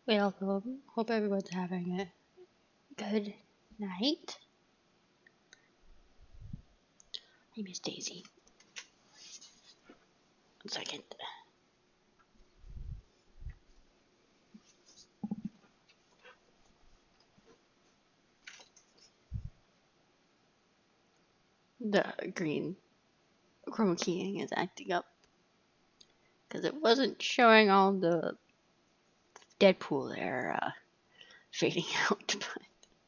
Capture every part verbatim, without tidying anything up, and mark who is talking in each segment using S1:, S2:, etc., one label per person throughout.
S1: Welcome. Hope everyone's having a good night. Hey, Miss Daisy. One second. The green chroma keying is acting up because it wasn't showing all the Deadpool there uh, fading out. But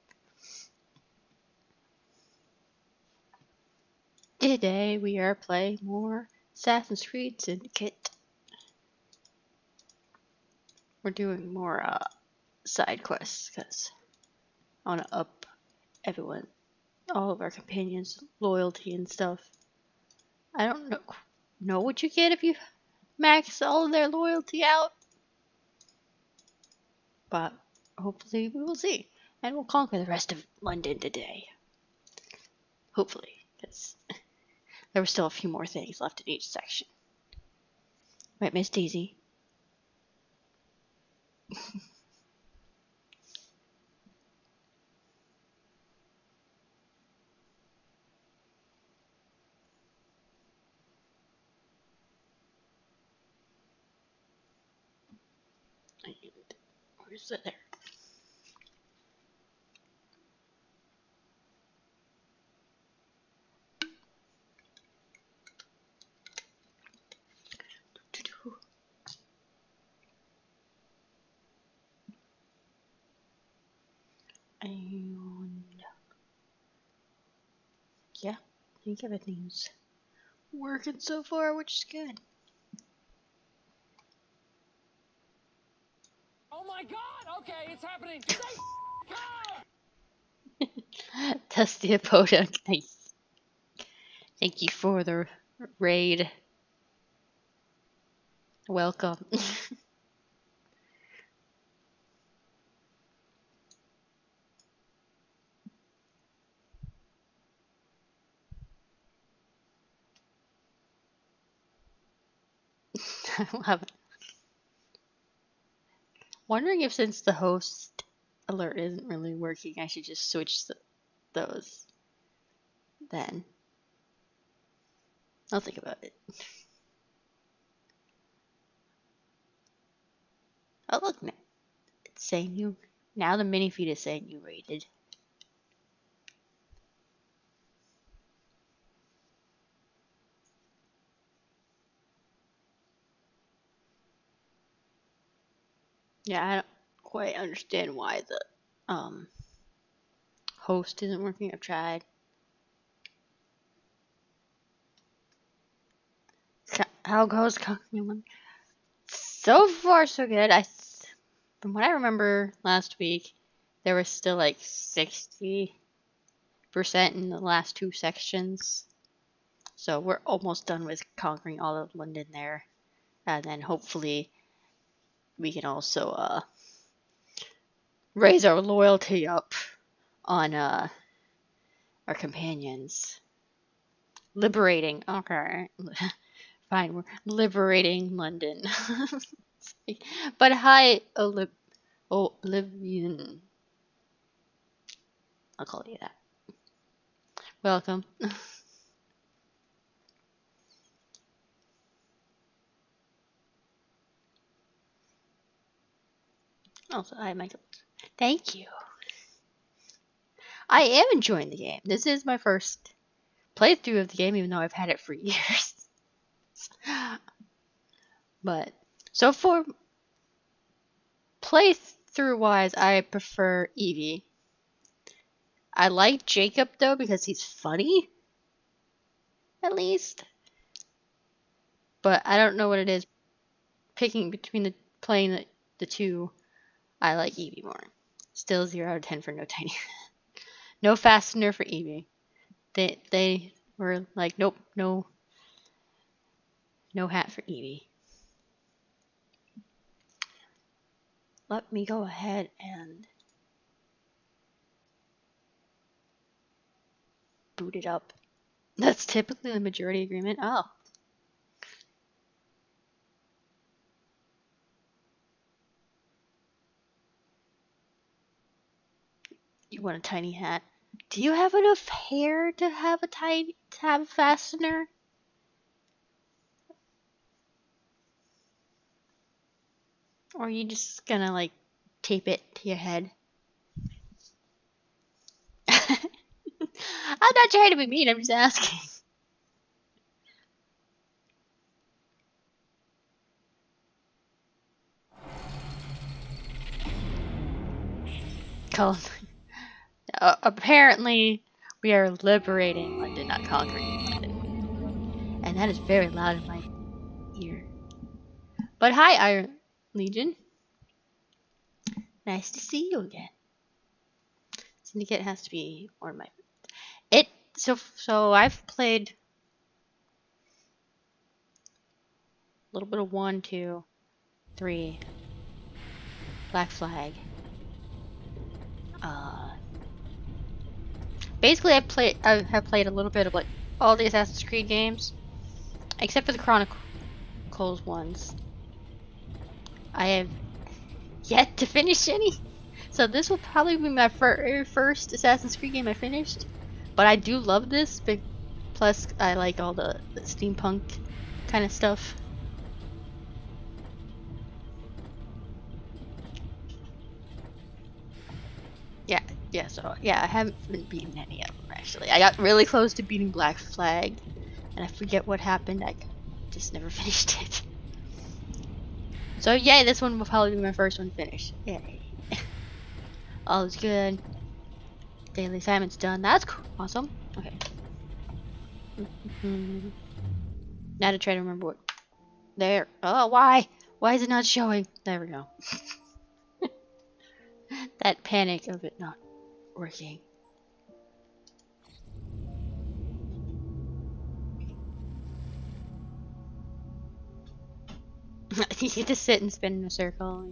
S1: today we are playing more Assassin's Creed Syndicate. We're doing more uh, side quests because I want to up everyone, all of our companions' loyalty and stuff. I don't know know what you get if you max all of their loyalty out, but hopefully we will see, and we'll conquer the rest of London today. Hopefully, because there were still a few more things left in each section. Right, Miss Daisy? Where's it there? And yeah, I think everything's working so far, which is good.
S2: Oh my god! Okay, it's happening! Stay calm!
S1: Dusty Apoda, nice. Thank you for the raid. Welcome. I love it. Wondering if since the host alert isn't really working, I should just switch the, those. Then I'll think about it. Oh look, it's saying you now. The mini feed is saying you rated. Yeah, I don't quite understand why the um host isn't working. I've tried. How goes Cockney? So far, so good. I, from what I remember last week, there was still like sixty percent in the last two sections. So we're almost done with conquering all of London there, and then hopefully we can also uh raise our loyalty up on uh our companions. Liberating. Okay. Fine, we're liberating London. But hi, Olib- Oblivion. I'll call you that. Welcome. Also, hi, Michael. Thank you. I am enjoying the game. This is my first playthrough of the game, even though I've had it for years. But so for playthrough wise, I prefer Evie. I like Jacob though because he's funny, at least. But I don't know what it is. Picking between the playing the, the two, I like Evie more. Still zero out of ten for No Tiny. No fastener for Evie. They they were like, nope, no, no hat for Evie. Let me go ahead and boot it up. That's typically the majority agreement. Oh. You want a tiny hat. Do you have enough hair to have a tiny to have a fastener? Or are you just gonna like tape it to your head? I'm not trying to be mean, I'm just asking. Cold. Uh, apparently, we are liberating London, not conquering London. And that is very loud in my ear. But hi, Iron Legion. Nice to see you again. Syndicate has to be one of my... It... So, so I've played... a little bit of one, two, three. Black Flag. Uh... Basically, I play. I have played a little bit of like all the Assassin's Creed games, except for the Chronicles ones. I have yet to finish any, so this will probably be my fir first Assassin's Creed game I finished. But I do love this. Big plus, I like all the, the steampunk kind of stuff. Yeah, yeah. So yeah, I haven't been beaten any of them actually. I got really close to beating Black Flag, and I forget what happened. I just never finished it. So yay, this one will probably be my first one finished. Yay. All is good. Daily assignment's done. That's cool. Awesome. Okay. Now to try to remember what. There. Oh, why? Why is it not showing? There we go. That panic of it not working. You get to sit and spin in a circle.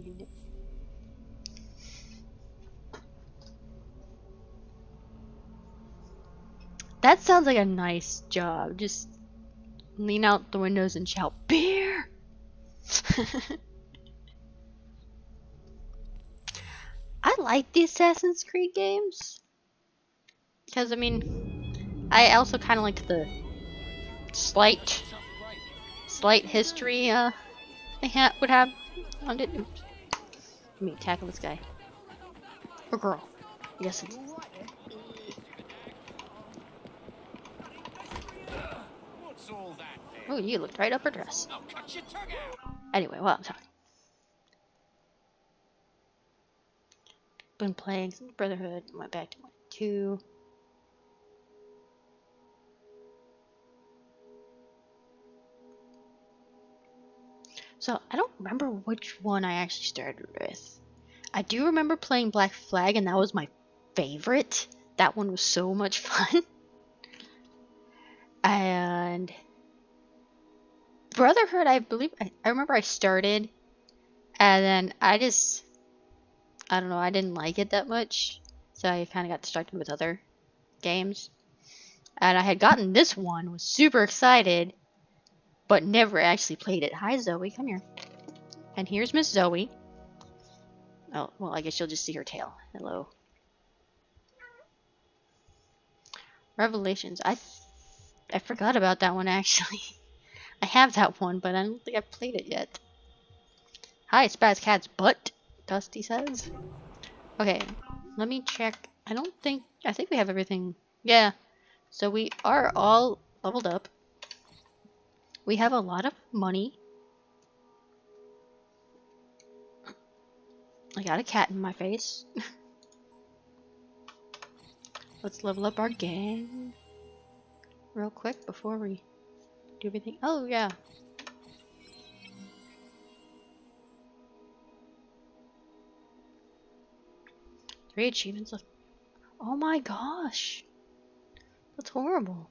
S1: That sounds like a nice job. Just lean out the windows and shout, beer! I like the Assassin's Creed games. Because, I mean, I also kind of liked the slight, slight history uh, they ha would have on it. Oops. Let me tackle this guy. Or girl. Yes, it's... Oh, you looked right up her dress. Anyway, while I'm talking. Been playing some Brotherhood, went back to one two. So, I don't remember which one I actually started with. I do remember playing Black Flag, and that was my favorite. That one was so much fun. And Brotherhood, I believe, I, I remember I started, and then I just, I don't know, I didn't like it that much, so I kind of got distracted with other games. And I had gotten this one, was super excited, but never actually played it. Hi, Zoey, come here. And here's Miss Zoey. Oh, well, I guess you'll just see her tail. Hello. Revelations. I I forgot about that one, actually. I have that one, but I don't think I've played it yet. Hi, Spaz Cat's butt, Dusty says. Okay, let me check. I don't think... I think we have everything. Yeah. So we are all leveled up. We have a lot of money. I got a cat in my face. Let's level up our gang real quick before we do everything. Oh, yeah. Three achievements left. Oh my gosh. That's horrible.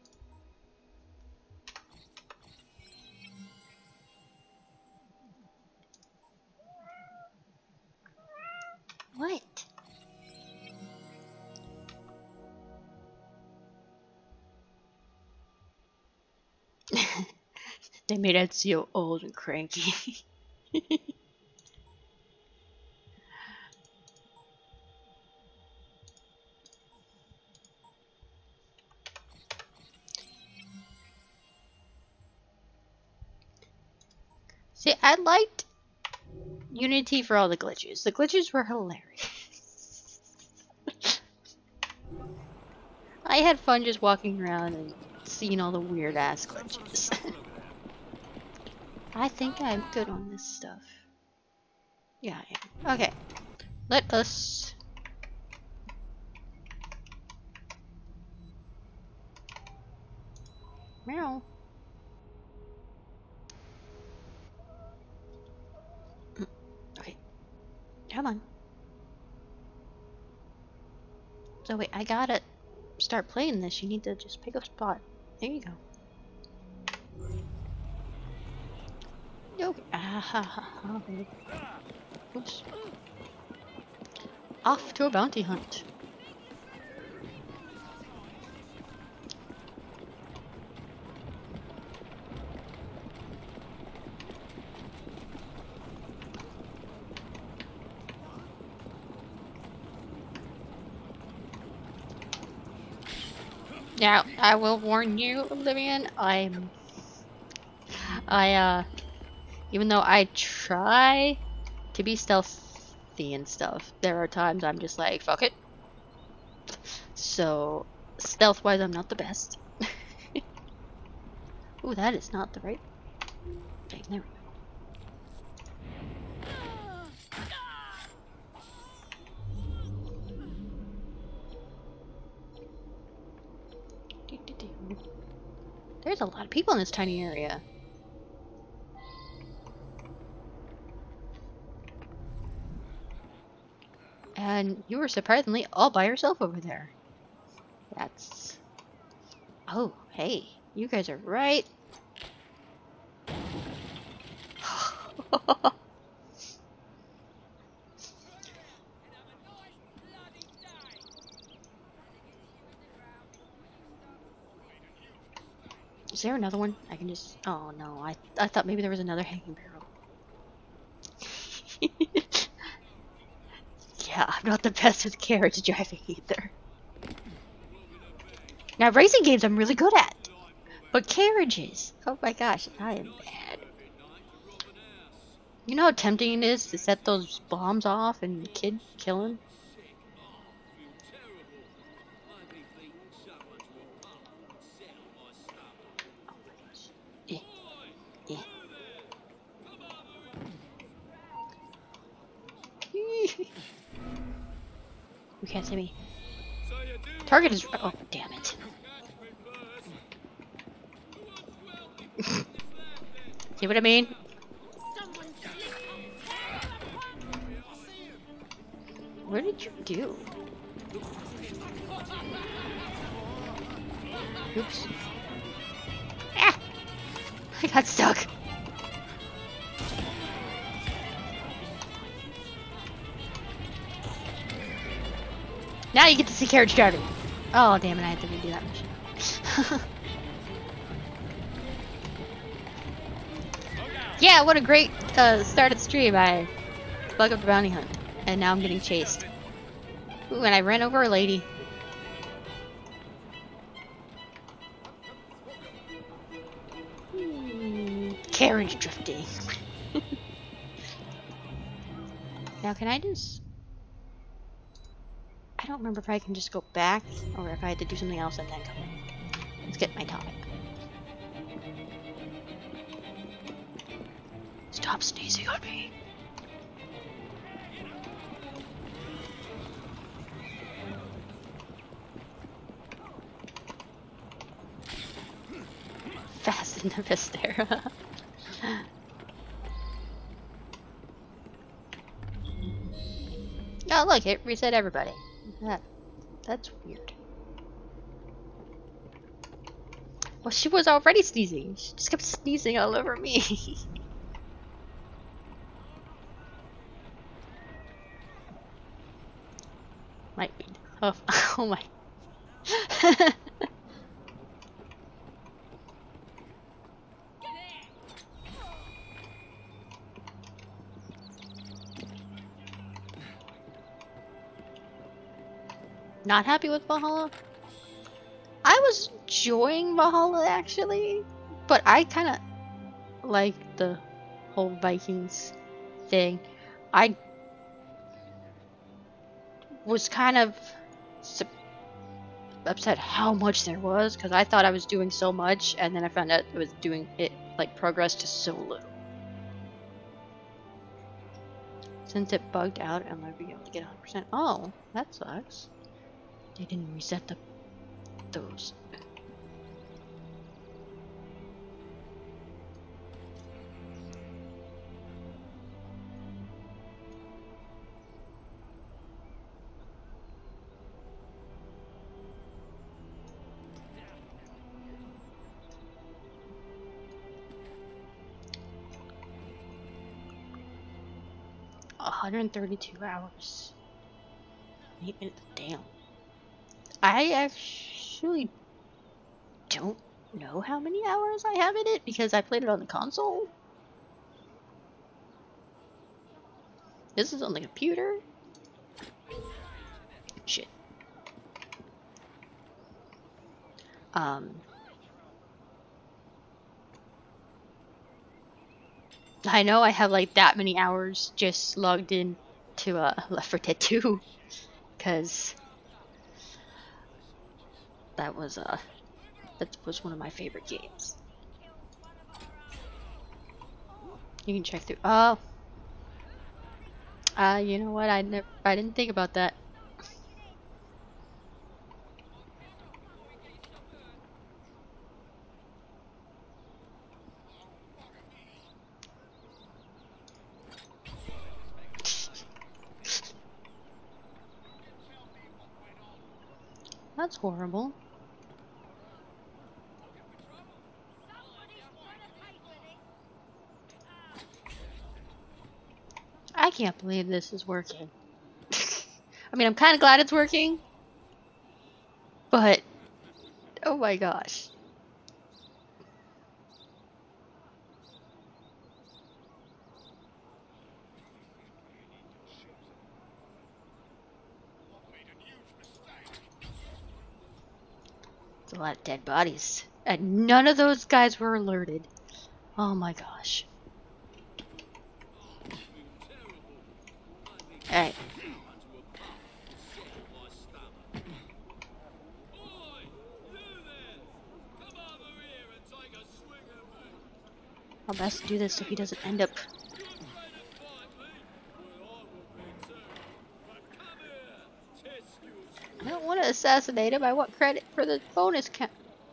S1: What? They made Ezio old and cranky. See, I liked Unity for all the glitches. The glitches were hilarious. I had fun just walking around and seeing all the weird ass glitches. I think I'm good on this stuff. Yeah, I am. Okay. Let us... Meow. Okay. Come on. So wait, I gotta start playing this. You need to just pick a spot. There you go. Okay. Ah, ha, ha, ha. Oops. Off to a bounty hunt. Now, I will warn you, Oblivion, I'm... I, uh... Even though I try to be stealthy and stuff, there are times I'm just like, fuck it. So, stealth-wise, I'm not the best. Ooh, that is not the right... Okay, there we go. There's a lot of people in this tiny area. And you were surprisingly all by yourself over there. That's... Oh, hey. You guys are right. Is there another one? I can just... Oh no, I, I thought maybe there was another hanging barrel. Yeah, I'm not the best with carriage driving either. Now racing games I'm really good at. But carriages, oh my gosh, I am bad. You know how tempting it is to set those bombs off and kid kill him? You can't see me. Target is... Oh, damn it. See what I mean? What did you do? Oops. Ah! I got stuck. Now you get to see carriage driving. Oh, damn it, I had to redo that mission. Yeah, what a great uh, start of the stream. I bug up the bounty hunt, and now I'm getting chased. Ooh, and I ran over a lady. Hmm, carriage drifting. Now, can I just... I don't remember if I can just go back or if I had to do something else and then come in. Let's get my topic. Stop sneezing on me. Fast in the Vistera. Oh, look, it reset everybody. That, that's weird. Well, she was already sneezing. She just kept sneezing all over me. Might be. Oh, oh my. Not happy with Valhalla? I was enjoying Valhalla actually, but I kind of like the whole Vikings thing. I was kind of upset how much there was, because I thought I was doing so much, and then I found out it was doing it like progress to so little. Since it bugged out, I'm not be able to get one hundred percent. Oh, that sucks. They didn't reset the those. one hundred thirty-two hours. eight minutes. Damn. I actually don't know how many hours I have in it because I played it on the console. This is on the computer. Shit. Um. I know I have like that many hours just logged in to uh, Left four Dead two, because that was uh that was one of my favorite games. You can check through. Oh, uh, you know what? I never, I didn't think about that. That's horrible. I can't believe this is working. I mean, I'm kind of glad it's working, but oh my gosh. It's a lot of dead bodies. And none of those guys were alerted. Oh my gosh. Alright. I'll best do this so he doesn't end up. I don't want to assassinate him. I want credit for the bonus count.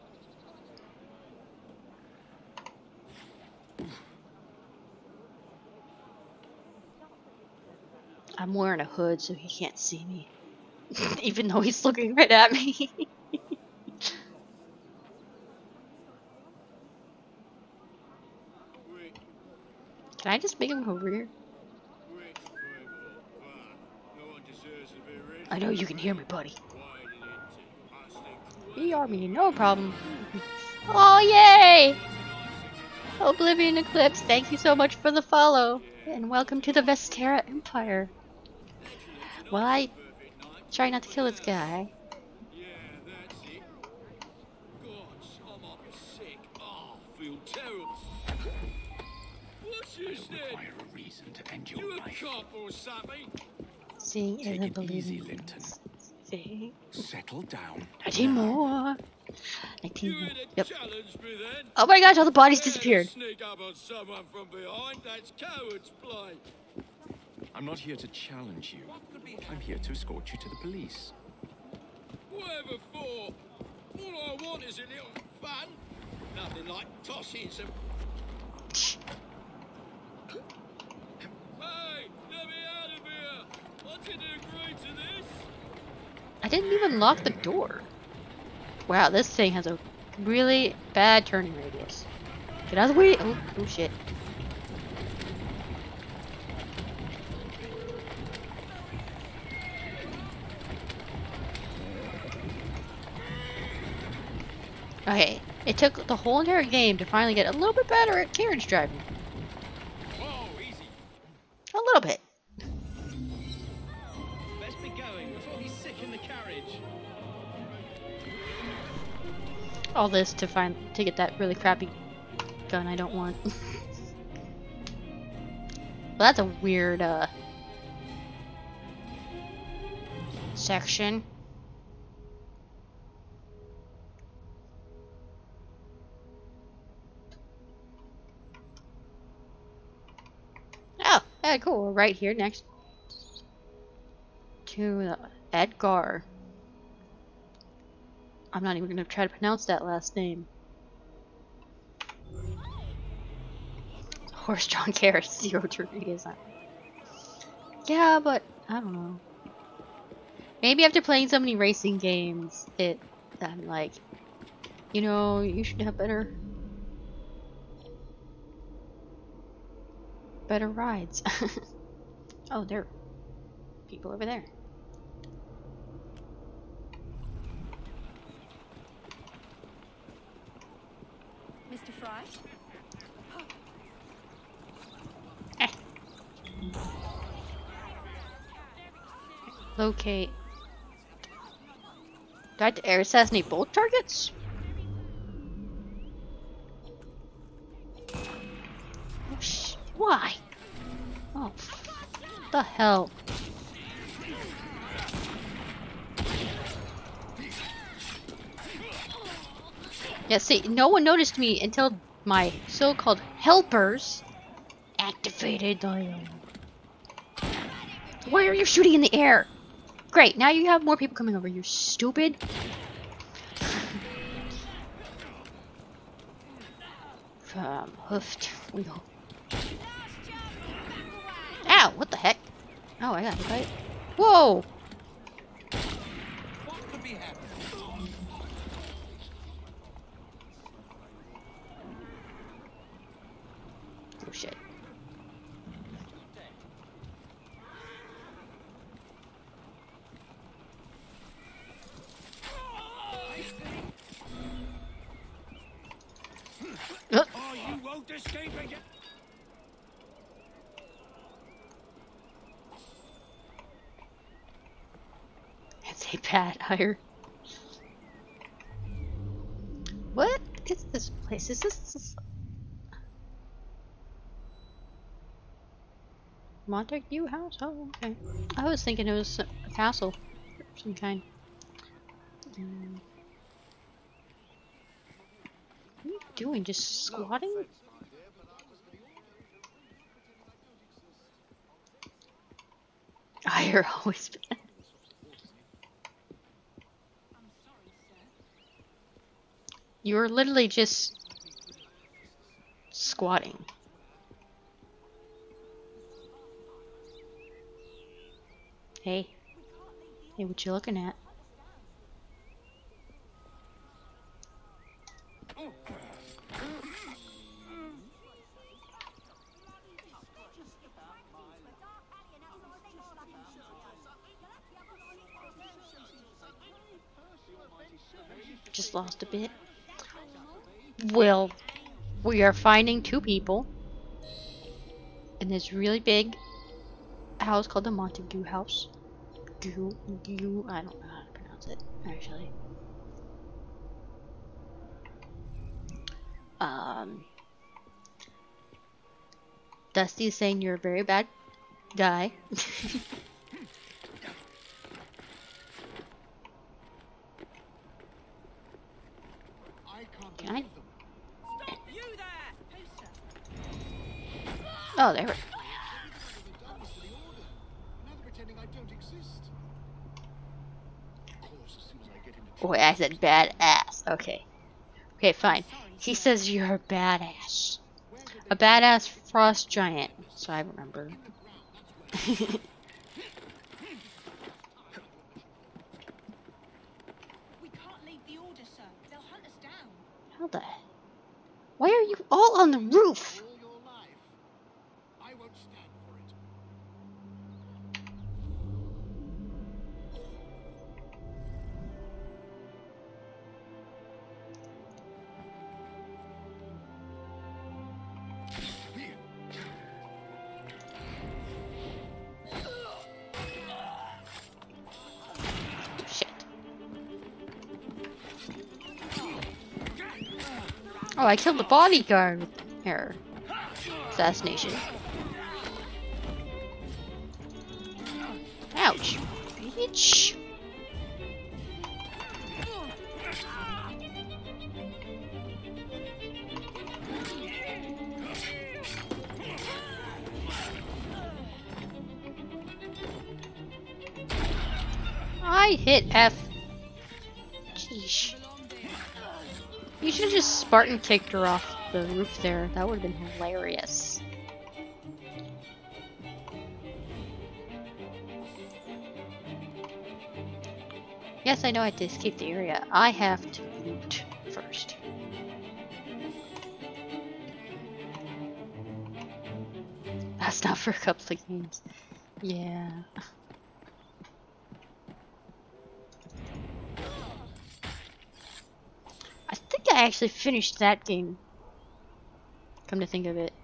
S1: I'm wearing a hood so he can't see me. Even though he's looking right at me. Can I just make him over here? I know you can hear me, buddy. E R me, no problem. Oh, yay! Oblivion Eclipse, thank you so much for the follow. And welcome to the Vestera Empire. Well, I try not to kill this guy.
S3: Require a reason to end your life.
S1: Seeing
S3: Take
S1: isn't
S3: it easy,
S1: believing.
S3: Linton.
S1: See?
S3: Settle down.
S1: nineteen more. nineteen
S2: You
S1: more.
S2: ain't
S1: Yep.
S2: challenge me then.
S1: Oh my gosh, all the bodies disappeared.
S2: Sneak up on someone from behind, that's coward's play.
S3: I'm not here to challenge you. I'm here to escort you to the police.
S2: Whatever for? All I want is a little fun. Nothing like tossing some. Hey, let me out of here. I didn't agree to this.
S1: I didn't even lock the door. Wow, this thing has a really bad turning radius. Get out of the way! Oh, oh shit. Okay, it took the whole entire game to finally get a little bit better at carriage driving.
S2: Whoa, easy.
S1: A little bit.
S2: Let's be going before he's sick in the carriage.
S1: All this to find to get that really crappy gun I don't want. that's a weird, uh... section. Oh, yeah, cool. We're right here next to uh, Edgar. I'm not even gonna try to pronounce that last name. Horse-drawn carriage, zero degrees. Yeah, but I don't know. Maybe after playing so many racing games, it I'm like, you know, you should have better, better rides. Oh, there are people over there.
S4: Mister Fry?
S1: Eh. Locate. Do I have to air assassinate both targets? Oh, sh why? Oh, what the hell? Yeah, see, no one noticed me until my so-called helpers activated the... Why are you shooting in the air? Great, now you have more people coming over, you stupid. Um, hoofed wheel. Ow, what the heck? Oh, I got hit by it. Whoa!
S2: What could be happening?
S1: Oh shit. Uh.
S2: Oh, you won't escape again.
S1: It's a bad hire. What is this place? Is this, this Montague House? Oh, okay. I was thinking it was a castle of some kind. Um, what are you doing? Just squatting? Hire always been. You're literally just squatting. Hey. Hey, what you looking at? Just lost a bit. Well, we are finding two people in this really big house called the Montague House. Goo, goo, I don't know how to pronounce it, actually. Um, Dusty is saying you're a very bad guy. Can I? Oh, there we go. Boy, I said badass. Okay. Okay, fine. He says you're a badass. A badass frost giant. So I remember.
S4: We can't leave the order, sir. They'll hunt us down.
S1: How the? Why are you all on the roof? Oh, I killed the bodyguard with her assassination. Ouch. Bitch. I hit F. Jeez. You should have just Spartan kicked her off the roof there. That would have been hilarious. Yes, I know I have to escape the area. I have to loot first. That's not for a couple of games. Yeah. I think I actually finished that game. Come to think of it.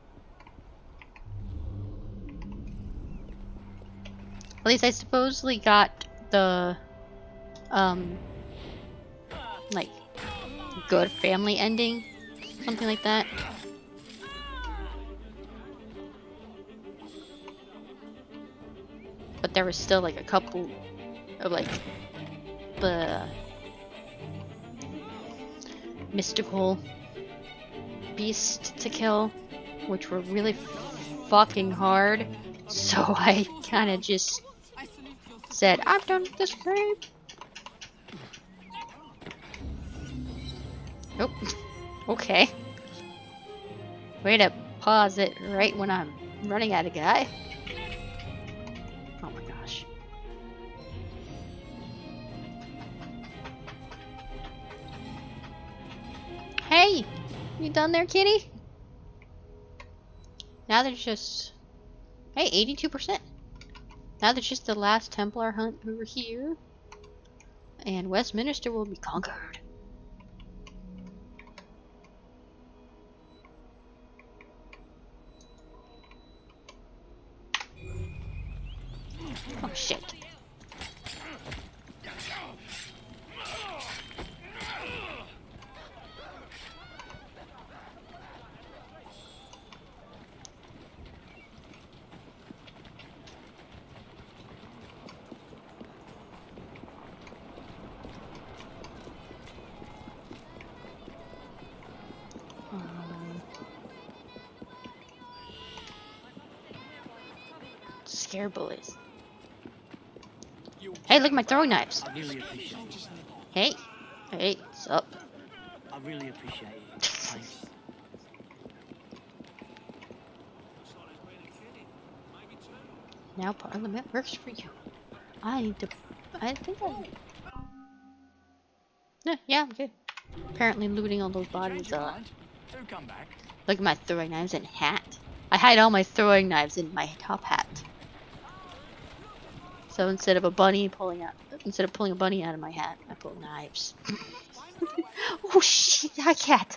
S1: At least I supposedly got the um like good family ending. Something like that. But there was still like a couple of like the mystical beasts to kill, which were really fucking hard. So I kind of just said, I'm done with this game. Nope. Okay. Way to pause it right when I'm running at a guy. Oh my gosh. Hey! You done there, kitty? Now there's just... Hey, eighty-two percent. Now there's just the last Templar hunt over here. And Westminster will be conquered. Oh shit. Um, scare bullies. Hey, look at my throwing knives.
S5: I really appreciate it.
S1: Hey. Hey, what's up?
S5: I really appreciate it. Thanks.
S1: Now Parliament works for you. I need to... I think I... Yeah, yeah, I'm good. Apparently looting all those bodies, uh...
S5: Do come back.
S1: Look at my throwing knives and hat. I hide all my throwing knives in my top hat. So instead of a bunny pulling out... Instead of pulling a bunny out of my hat, I pull knives. Oh shit, hi cat!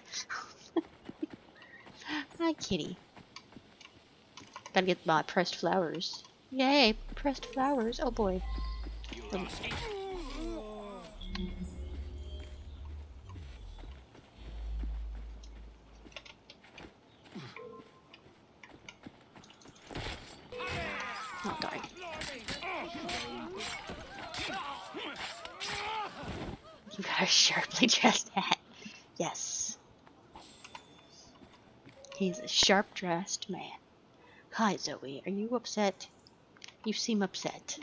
S1: Hi kitty. Gotta get my pressed flowers. Yay, pressed flowers. Oh boy. Um, oh darn. You got a sharply dressed hat. Yes. He's a sharp dressed man. Hi Zoey, are you upset? You seem upset.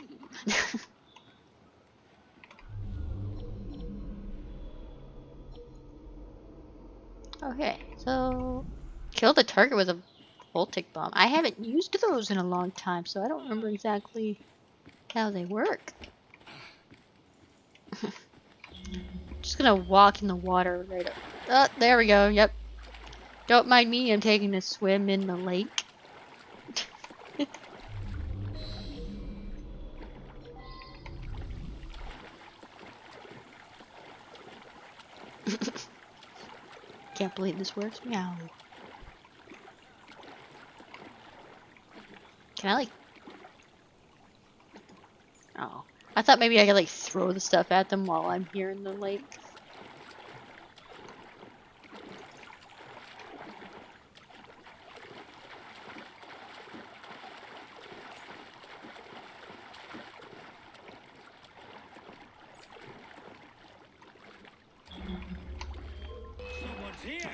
S1: Okay, so kill the target with a voltic bomb. I haven't used those in a long time, so I don't remember exactly how they work. Just gonna walk in the water right up. Oh, there we go. Yep. Don't mind me. I'm taking a swim in the lake. Can't believe this works. Meow. Can I like... Oh. I thought maybe I could like throw the stuff at them while I'm here in the lake.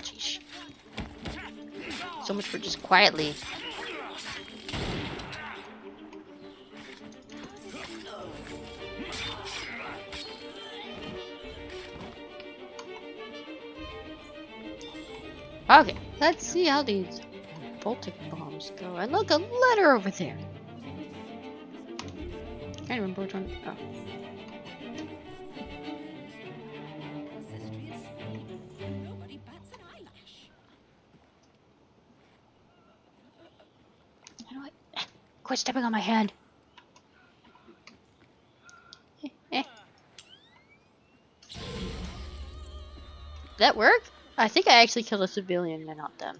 S1: Sheesh. So much for just quietly. Okay, let's see how these Baltic bombs go. And look, a letter over there. I can't remember which one. Oh.
S4: Nobody bats an eyelash.
S1: How do I... Quit stepping on my hand. Eh, eh. Did that work? I think I actually killed a civilian and not them.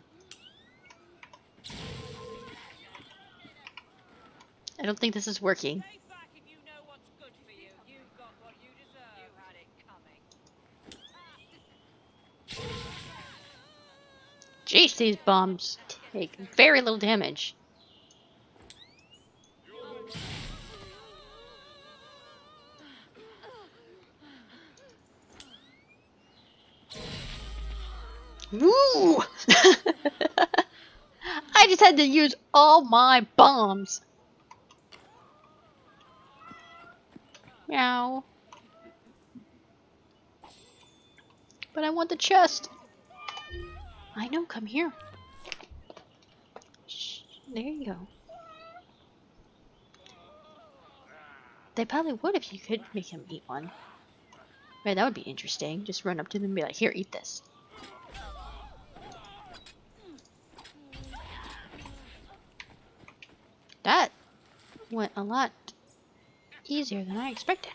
S1: I don't think this is working.
S6: Stay back if you know what's good for you. You've got what you deserve. You had it coming.
S1: Jeez, these bombs take very little damage. Woo! I just had to use all my bombs. Meow. But I want the chest. I know, come here. Shh, there you go. They probably would if you could make him eat one. Right, that would be interesting. Just run up to them and be like, here, eat this. That went a lot easier than I expected.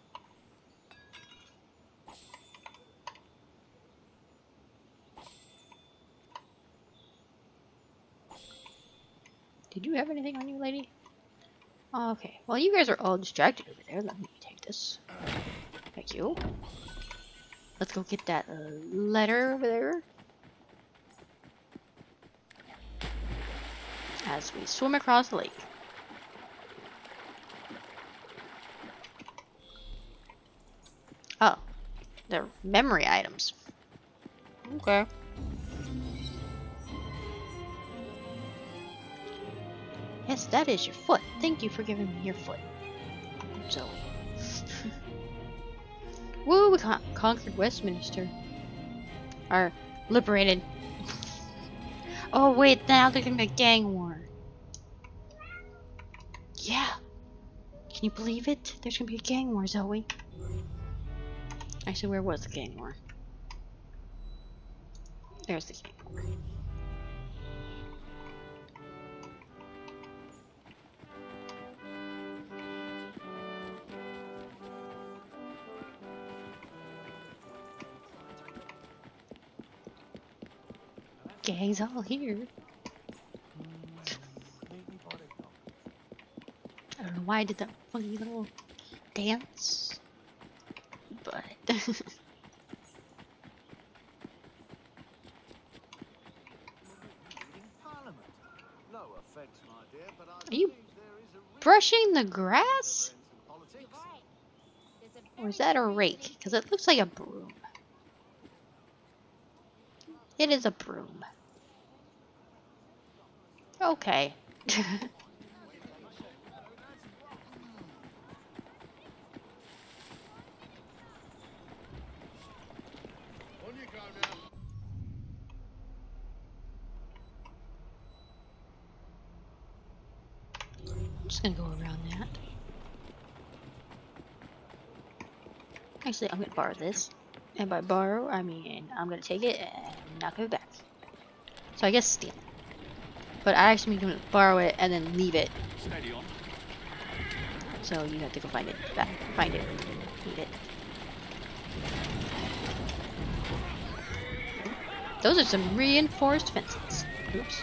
S1: Did you have anything on you, lady? Oh, okay. Well, you guys are all distracted over there. Let me take this. Thank you. Let's go get that uh, letter over there. As we swim across the lake. Oh, they're memory items. Okay. Yes, that is your foot. Thank you for giving me your foot. Zoey. Woo, we con conquered Westminster. Or liberated. Oh wait, now there's gonna be a gang war. Yeah. Can you believe it? There's gonna be a gang war, Zoey. Actually, where was the gang war? There's the gang war. Gang's all here. I don't know why I did that funny little dance, but are you brushing the grass? Or is that a rake? Because it looks like a broom. It is a broom. Okay. I'm just gonna go around that. Actually, I'm gonna borrow this. And by borrow, I mean I'm gonna take it and not give it back. So I guess steal. But I actually mean to borrow it and then leave it.
S3: Steady on.
S1: So you have to go find it. Back, find it. Eat it. Those are some reinforced fences. Oops.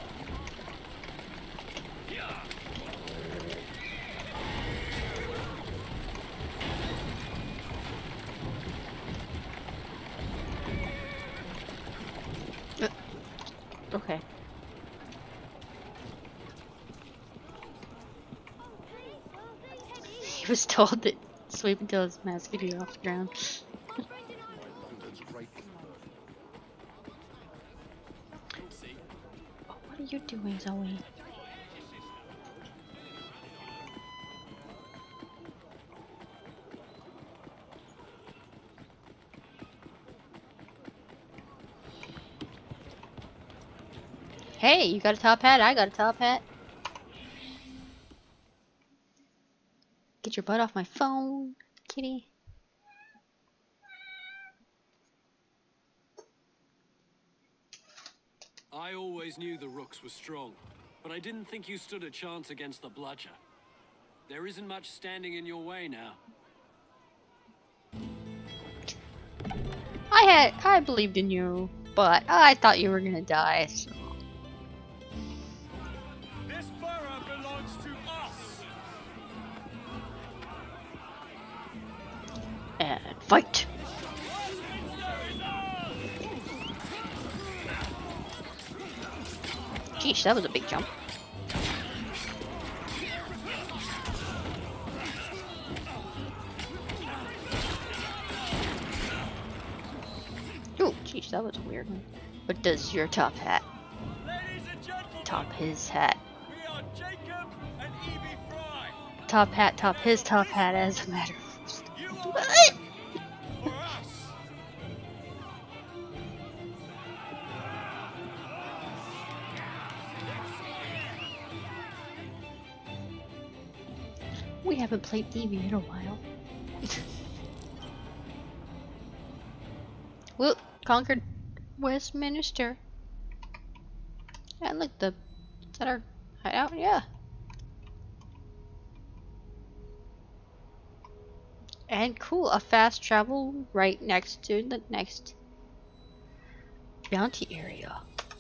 S1: Uh, okay. He was told that sweep until his mask could get off the ground. Zoey. Hey, you got a top hat? I got a top hat. Get your butt off my phone, kitty.
S7: I always knew the Rooks were strong, but I didn't think you stood a chance against the Bludger. There isn't much standing in your way now.
S1: I had, I believed in you, but I thought you were gonna die. So.
S2: This borough belongs to us.
S1: And fight. Geesh, that was a big jump. Ooh, geesh, that was a weird one. What does your top hat?
S2: Ladies and gentlemen,
S1: Top his hat.
S2: we are Jacob and Evie Fry.
S1: Top hat, top his top hat as a matter of
S2: You are
S1: What?
S2: working for us.
S1: We haven't played D V in a while. Whoop, conquered Westminster. And look, the is that our hideout? Yeah. And cool, a fast travel right next to the next bounty area.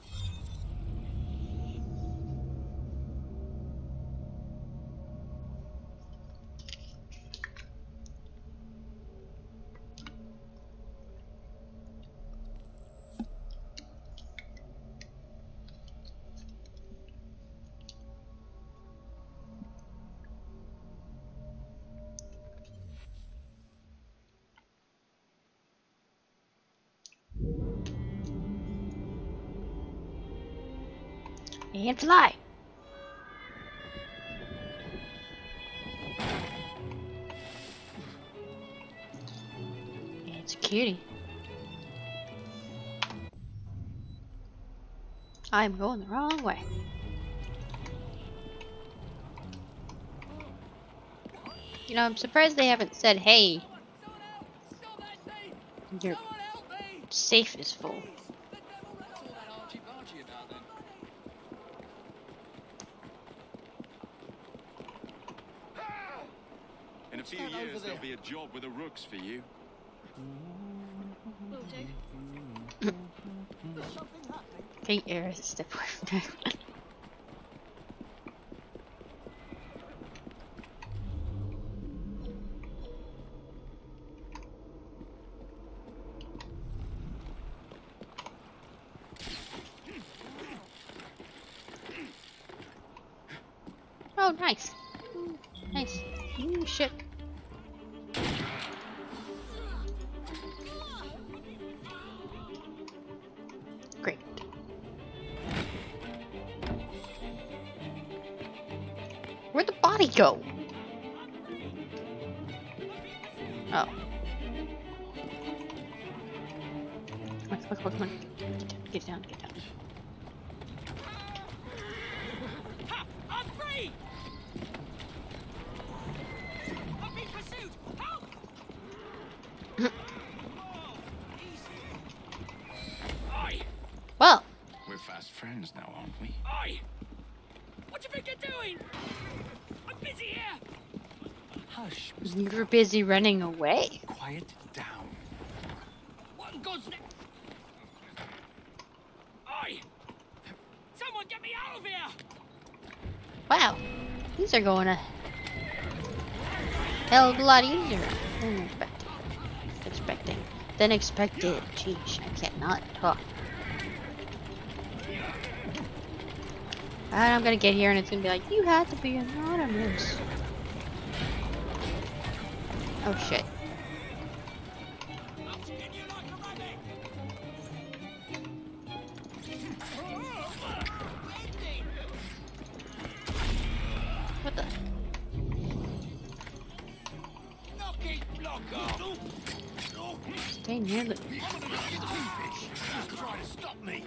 S1: And fly. It's a cutie. I'm going the wrong way. You know, I'm surprised they haven't said, hey, your safe is full.
S3: In a few years, there'll be a job with the Rooks for you.
S4: Will do.
S1: Pink air is a step away. Oh, nice. Nice. Ooh, shit. Great. Where'd the body go? Oh. Come on, come on, come on, come on. Get down, get down.
S2: Ha! I'm free! I'm being pursued! Help! Oi!
S1: Well,
S3: We're fast friends now, aren't we?
S2: Oi! What do you think you're doing? I'm busy here!
S5: Hush,
S1: you were busy running away.
S5: quiet down.
S2: What in God's name? Oi! Someone get me out of here!
S1: Wow, these are going a hell of a lot easier than expected. Expecting. Than expected. Jeez, I cannot talk. And I'm gonna get here and it's gonna be like, you had to be anonymous. Oh shit.
S2: I'll skin you like a rabbit!
S1: Okay, near the.
S2: Just try to stop me.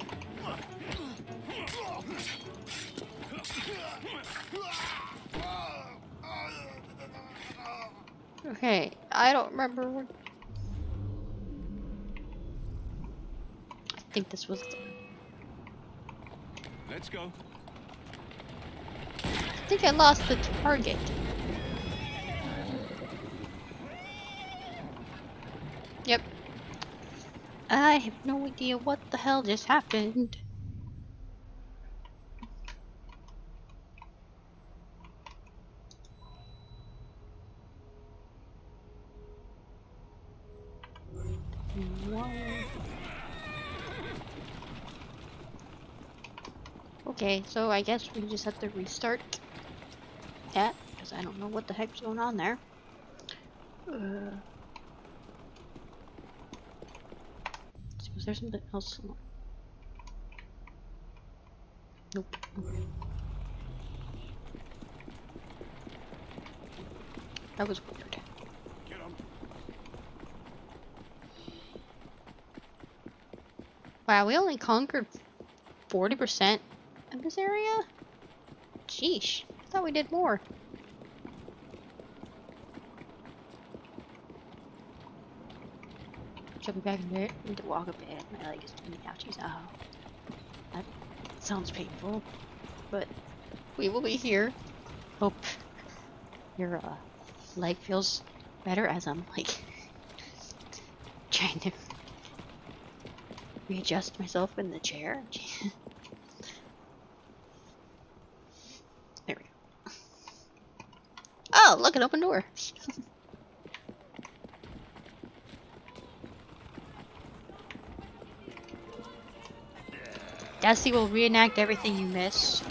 S1: Okay, I don't remember what. I think this was. The...
S3: Let's go.
S1: I think I lost the target. Yep. I have no idea what the hell just happened. Whoa. Okay, so I guess we just have to restart that, because I don't know what the heck's going on there. Uh, was there something else? Nope. That was weird.
S3: Get on.
S1: Wow, we only conquered forty percent of this area? Sheesh. I thought we did more. Jumping back in there. Need to walk a bit. My leg is doing the ouchies. Oh. That sounds painful. But we will be here. Hope your uh, leg feels better as I'm like trying to readjust myself in the chair. There we go. Oh, look, an open door. Dusty will reenact everything you missed.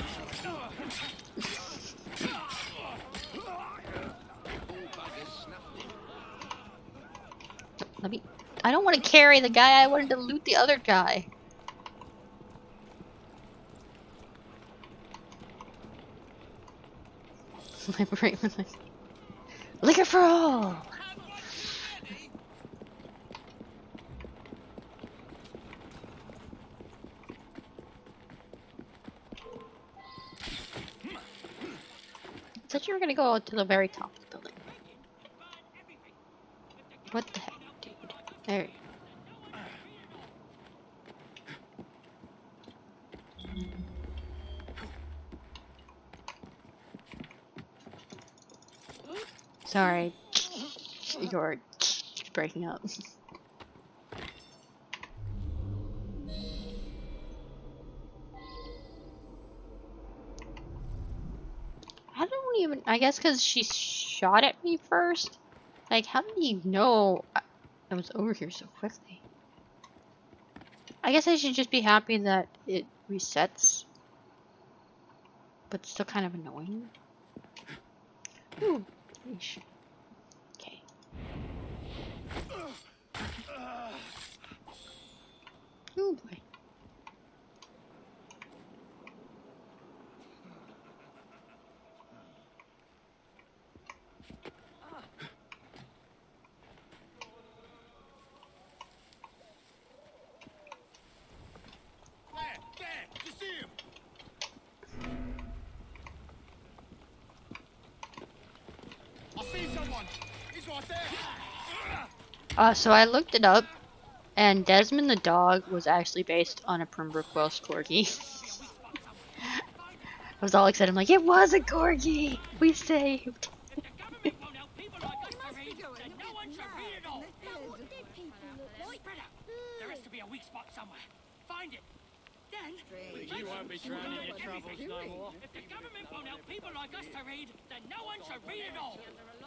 S1: Let me. I don't want to carry the guy. I wanted to loot the other guy. My brain was like, liquor for all. I thought you were gonna go to the very top of the building. What the heck, dude? There you go. Sorry, you're breaking up. I don't even. I guess because she shot at me first. Like, how did he know I, I was over here so quickly? I guess I should just be happy that it resets, but still kind of annoying. Ooh, yeesh. Okay. Oh boy. Uh, so I looked it up, and Desmond the dog was actually based on a Pembroke Welsh Corgi. I was all excited. I'm like, it was a Corgi! We saved!
S6: There has to be a weak spot somewhere. Find it. Then,
S7: You won't be drowning in your troubles no more.
S6: if the government won't help people like us to read, then no one should read at all.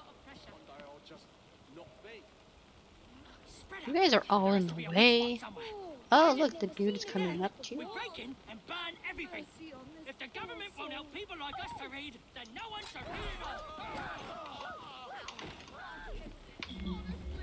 S1: You guys are all in the way. Oh, look, the dude is coming up too.
S6: We break in and burn everything. If the government won't help people like us to read, then no one should read at all.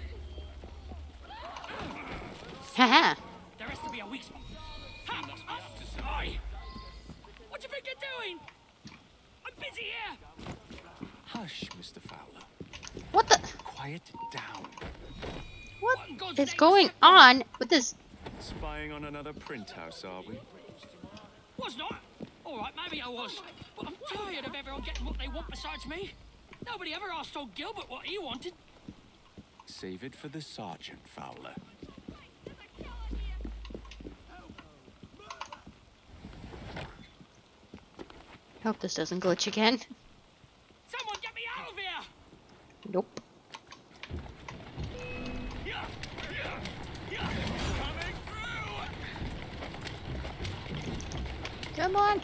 S1: Haha.
S6: There has to be a weak spot. Ha! Oi! What do you think you're doing? I'm busy here.
S3: Hush, Mister Fowler.
S1: What the?
S3: Quiet down.
S1: What
S6: What in God's
S1: is
S6: name
S1: going
S6: was that for?
S1: on with this?
S3: Spying on another print house, are we?
S6: Was not. All right, maybe I was. But I'm tired of everyone getting what they want besides me. Nobody ever asked old Gilbert what he wanted.
S3: Save it for the sergeant, Fowler.
S1: Hope this doesn't glitch again.
S6: Someone get me out of here!
S1: Nope.
S6: Coming through!
S1: Come on.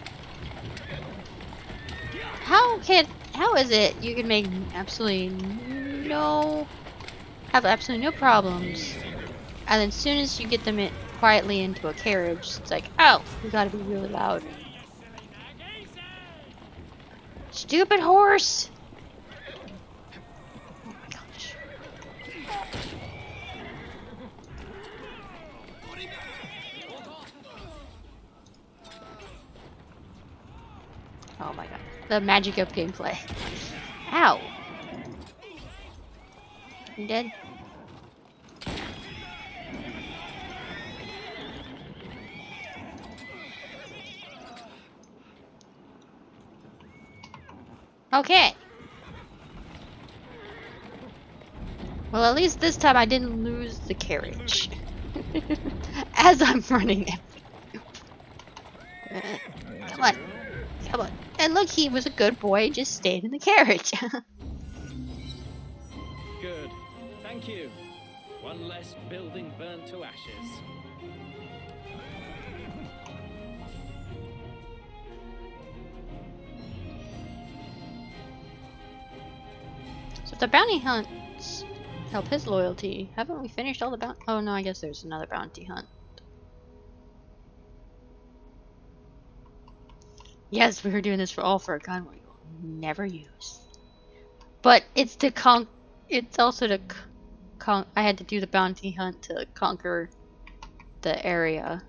S1: How can how is it you can make absolutely no have absolutely no problems, and then as soon as you get them in quietly into a carriage, it's like, oh, we gotta be really loud. Stupid horse! Oh my gosh. Oh my god. The magic of gameplay. Ow! You dead? Okay. Well, at least this time I didn't lose the carriage. As I'm running it. Come on. Come on. And look, he was a good boy, just stayed in the carriage.
S8: Good. Thank you. One less building burned to ashes.
S1: So if the bounty hunts help his loyalty, haven't we finished all the bounty? Oh no, I guess there's another bounty hunt. Yes, we were doing this for all for a gun we will never use. But it's to con. It's also to con. I had to do the bounty hunt to conquer the area.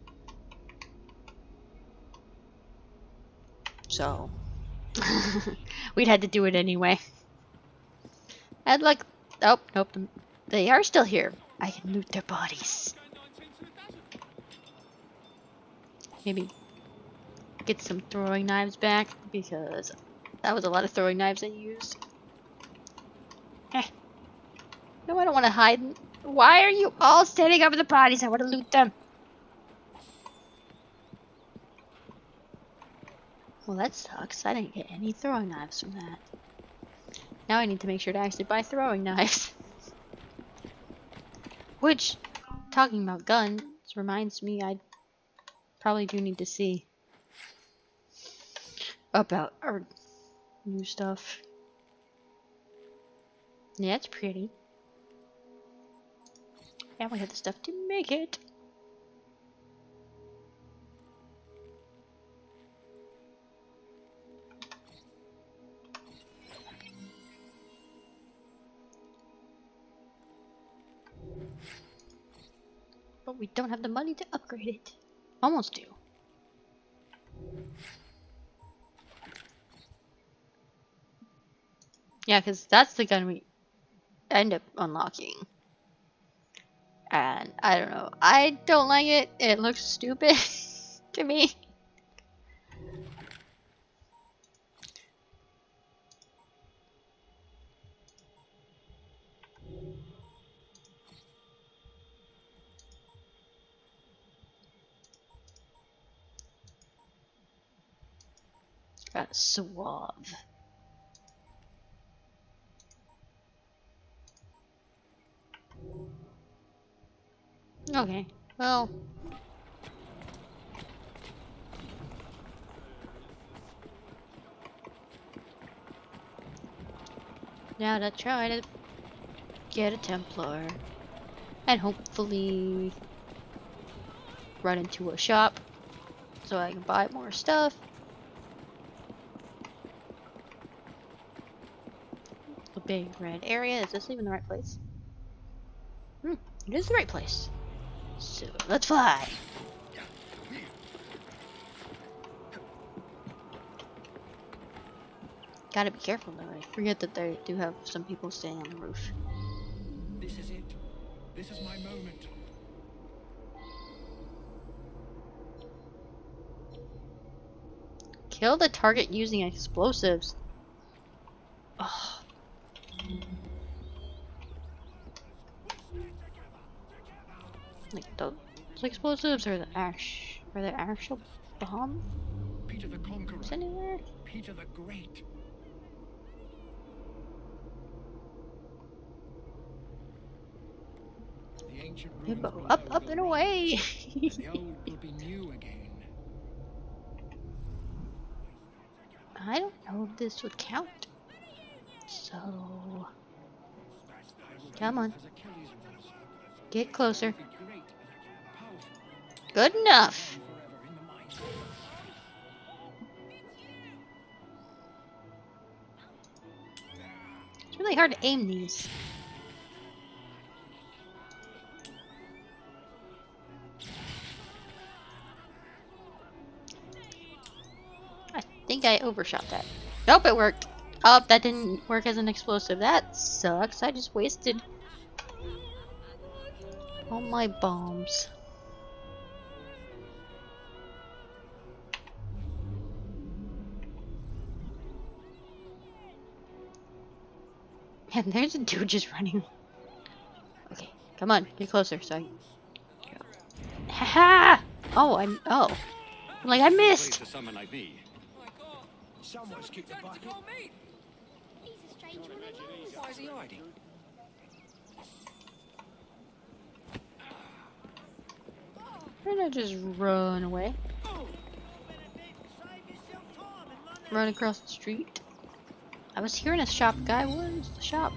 S1: So we'd had to do it anyway. And like, oh nope, they are still here. I can loot their bodies. Maybe get some throwing knives back, because that was a lot of throwing knives I used. Eh. No, I don't want to hide. Why are you all standing over the bodies? I want to loot them. Well, that sucks. I didn't get any throwing knives from that. Now I need to make sure to actually buy throwing knives. Which, talking about guns, reminds me I probably do need to see about our new stuff. Yeah, it's pretty. And we have the stuff to make it. But we don't have the money to upgrade it. Almost do. Yeah, because that's the gun we end up unlocking. And I don't know. I don't like it. It looks stupid to me. Got suave. Okay, well. Now to try to get a Templar. And hopefully run into a shop so I can buy more stuff. The big red area. Is this even the right place? Hmm, it is the right place. So let's fly. Gotta be careful though. I forget that they do have some people staying on the roof.
S5: This is it. This is my moment.
S1: Kill the target using explosives. Oh. Like those explosives or the ash or the actual bomb?
S5: Peter the Conqueror.
S1: Is anywhere?
S5: Peter the Great. The ancient ruins
S1: Hippo,
S5: below
S1: up, up
S5: will
S1: and away!
S5: rise, and the old will be new again.
S1: I don't know if this would count. So, come on, get closer. Good enough. It's really hard to aim these. I think I overshot that. Nope, it worked. Oh, that didn't work as an explosive. That sucks. I just wasted all my bombs. And there's a dude just running. Okay, come on, get closer. So I. Ha! Oh, I. Oh, I'm like I missed.
S3: Someone like me.
S5: Someone's kicked the bucket.
S4: He's a strange one.
S5: Why is he hiding?
S1: Why don't I just run away? Run across the street. I was hearing a shop guy. Where's the shop?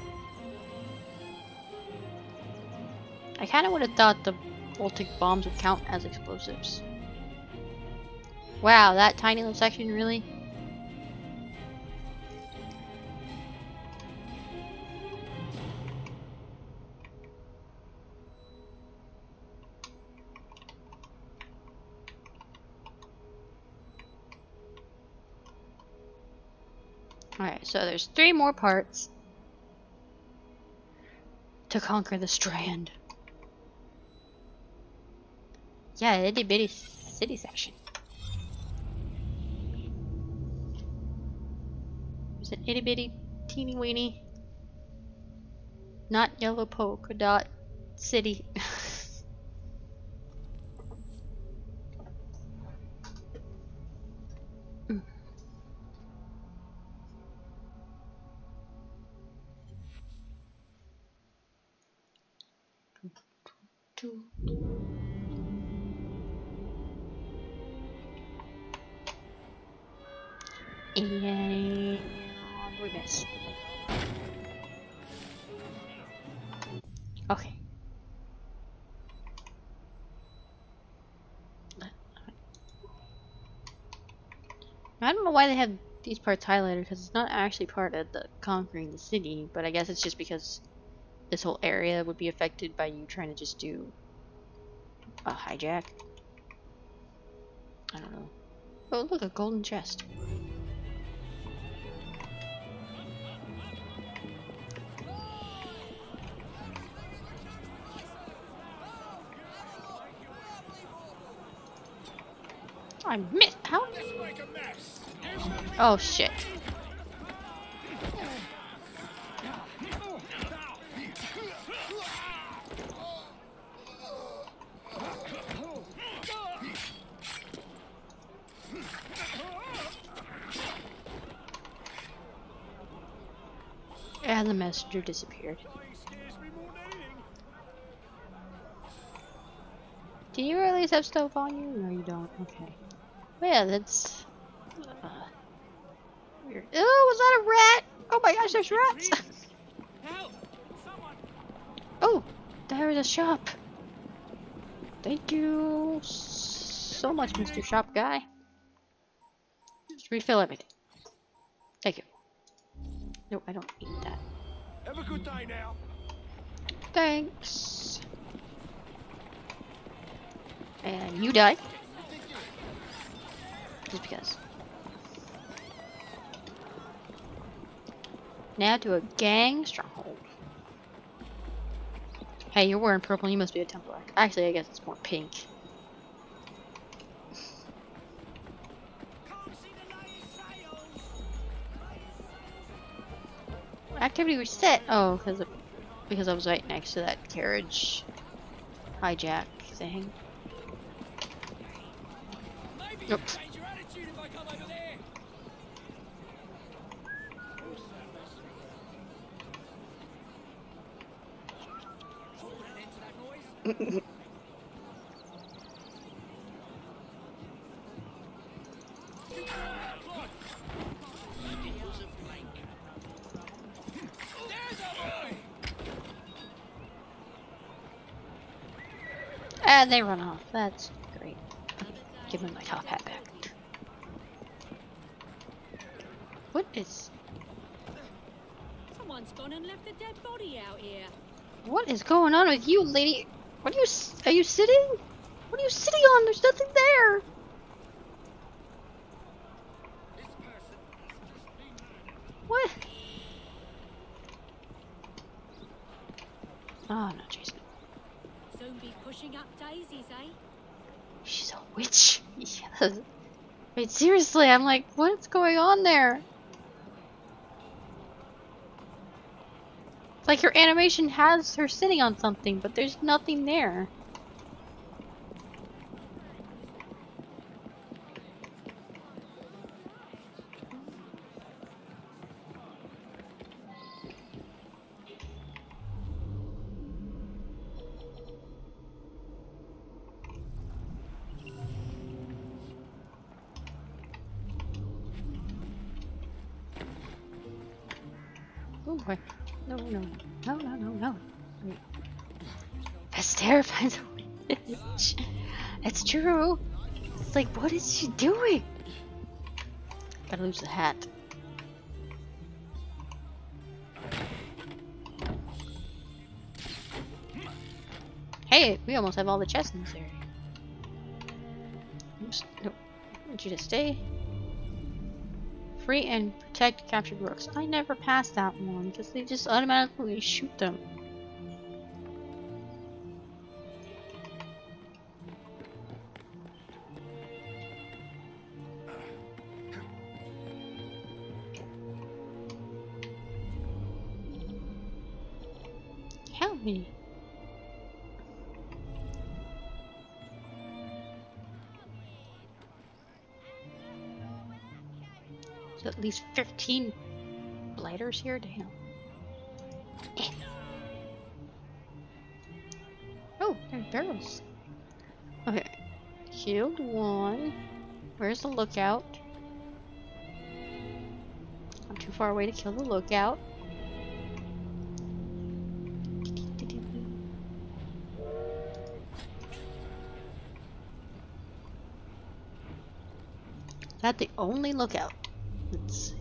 S1: I kind of would have thought the voltic bombs would count as explosives. Wow, that tiny little section really? Alright, so there's three more parts to conquer the Strand. Yeah, itty bitty city section. There's an itty bitty teeny weeny, not yellow polka dot city. And we miss. Okay. I don't know why they have these parts highlighted, because it's not actually part of the conquering the city, but I guess it's just because this whole area would be affected by you trying to just do a hijack. I don't know. Oh, look, a golden chest. I missed. How? Oh shit. And the messenger disappeared. Do you at least have stuff on you? No, you don't. Okay. Well, yeah, that's uh, weird. Oh, was that a rat? Oh my gosh, there's rats! Oh, there's a shop. Thank you so much, Mister Shop Guy. Just refill everything. Thank you. No, I don't need that.
S5: Have a good day now.
S1: Thanks. And you die. Just because. Now to a gang stronghold. Hey, you're wearing purple. You must be a Templar. Actually, I guess it's more pink. Activity reset. Oh, because because I was right next to that carriage hijack thing.
S2: Maybe
S1: Oops.
S2: change your attitude if I come over there. Put an end to that noise. There's a boy.
S1: And they run off. That's great. Give me my top hat back. What is...
S4: Someone's gone and left a dead body out here.
S1: What is going on with you, lady? What are you... s- Are you sitting? What are you sitting on? There's nothing there. What? Oh, I'm not chasing.
S4: Zombie pushing up daisies, eh?
S1: She's a witch. Yes. Wait, seriously, I'm like, what's going on there? It's like her animation has her sitting on something, but there's nothing there. Oh boy. No, no, no, no, no, no. Wait. That's terrifying. It's true. It's like, what is she doing? Gotta lose the hat. Hey, we almost have all the chests in this area. Oops, nope. I want you to stay. Free and protect captured rooks. I never passed that one because they just automatically shoot them. Help me. There's at least fifteen blighters here. Damn. Eh. Oh, there's barrels. Okay. Killed one. Where's the lookout? I'm too far away to kill the lookout. Is that the only lookout? Let's see.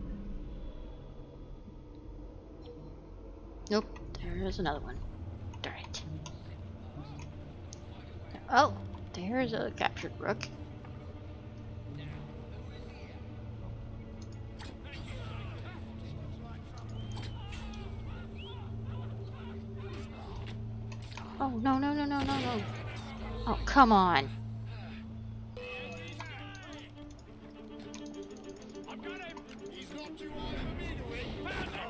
S1: Nope, there's another one. Darn it. Oh, there's a captured rook. Oh, no, no, no, no, no, no. Oh, come on.
S2: I've got him. He's not too hard for me to hit. Found him.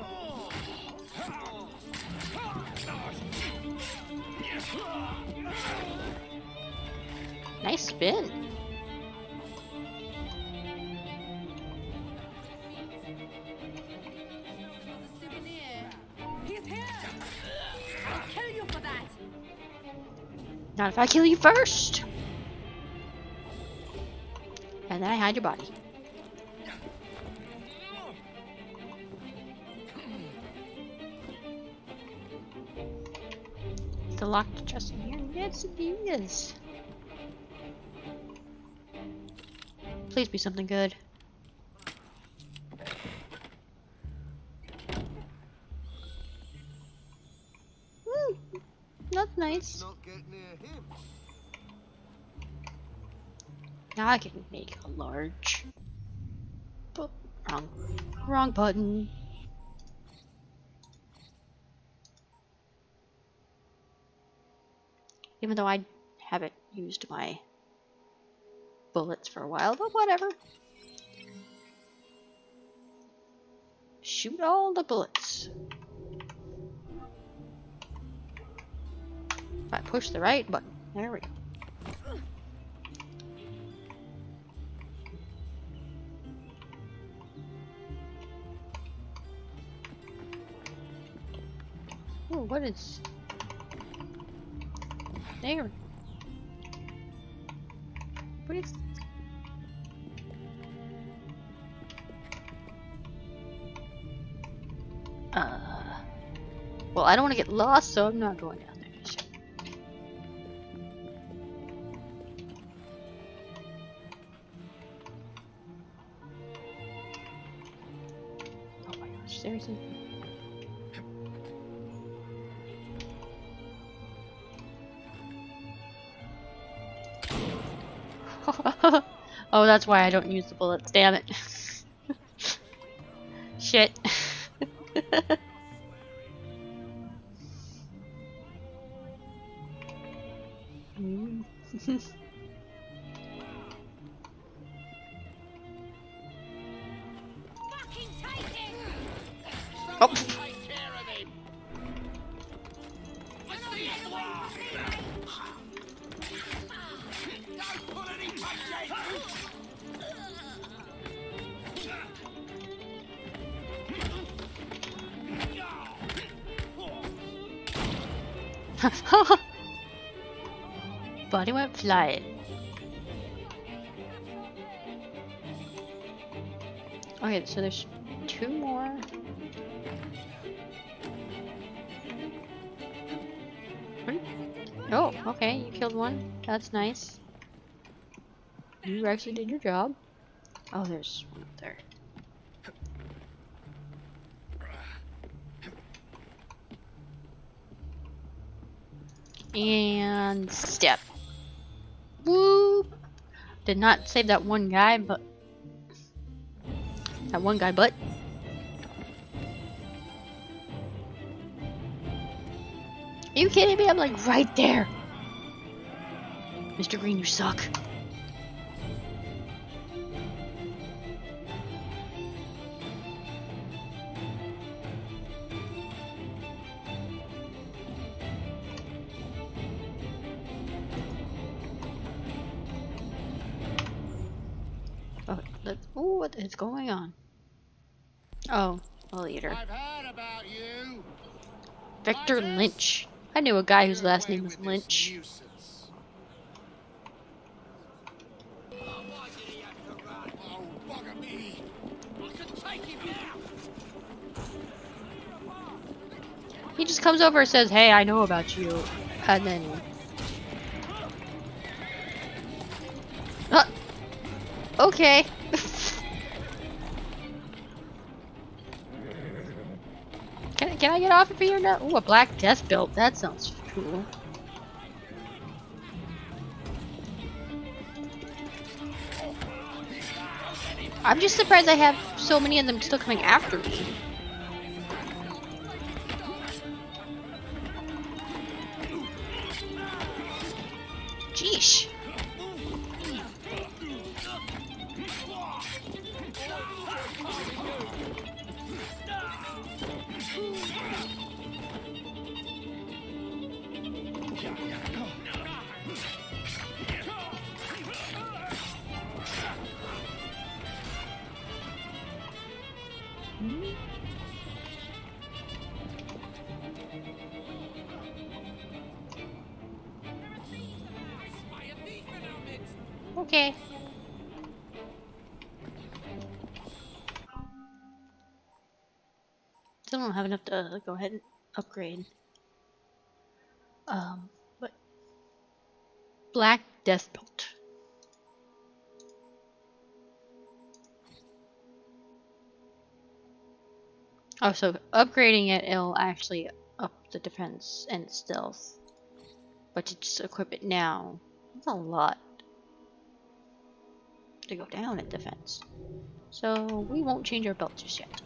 S1: Nice spin.
S4: He's here! I'll kill you for that!
S1: Not if I kill you first. And then I hide your body. The locked chest in here? Yes, it is. Please be something good. Hmm, that's nice.
S5: Not get near him.
S1: Now I can make a large. But wrong, wrong button. Even though I haven't used my bullets for a while, but whatever. Shoot all the bullets. If I push the right button, there we go. Oh, what is there? What is? Uh. Well, I don't want to get lost, so I'm not going down there just yet. Oh my gosh! Seriously. Oh, that's why I don't use the bullets, damn it. Shit. Oh. Body went flying. Okay, so there's two more. Oh, okay, you killed one. That's nice. You actually did your job. Oh, there's one there. And step. Woo! Did not save that one guy, but that one guy, but are you kidding me? I'm like right there. Mister Green, you suck. Oh, let's, oh, what is going on? Oh, a leader.
S5: I've heard about you.
S1: Victor Lynch. I knew a guy whose last name was Lynch. He just comes over and says, "Hey, I know about you," and then. Uh, okay. Can I, can I get off of here now? Ooh, a black death belt. That sounds cool. I'm just surprised I have so many of them still coming after me. Jeesh. Okay. Still don't have enough to uh, go ahead and upgrade. Um, but black death belt. Oh, so upgrading it, it'll actually up the defense and stealth. But to just equip it now, that's a lot to go down in defense. So we won't change our belt just yet.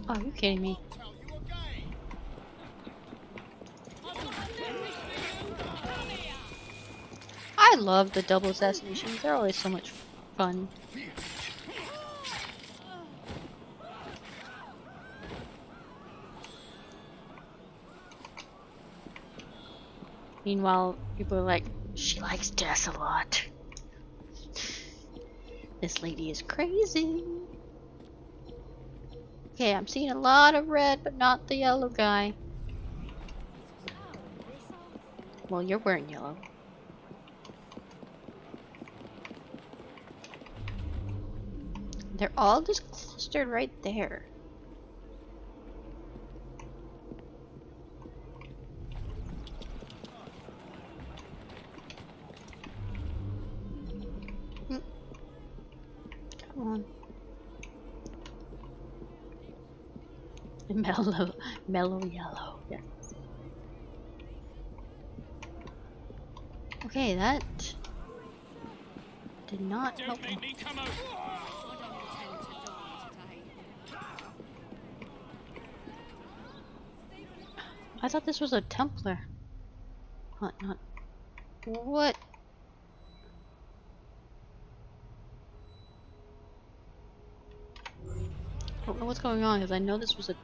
S1: Oh, are you kidding me?
S5: Tell you again.
S1: I love the double assassinations. They're always so much fun. Meanwhile, people are like, she likes death a lot. This lady is crazy. Okay, I'm seeing a lot of red, but not the yellow guy. Well, you're wearing yellow. They're all just clustered right there. Mm. Come on. Mellow, mellow yellow. Yeah. Okay, that did not help
S6: Don't
S1: me.
S6: make me come over.
S1: I thought this was a Templar. What? Not. What? I don't know what's going on because I know this was a.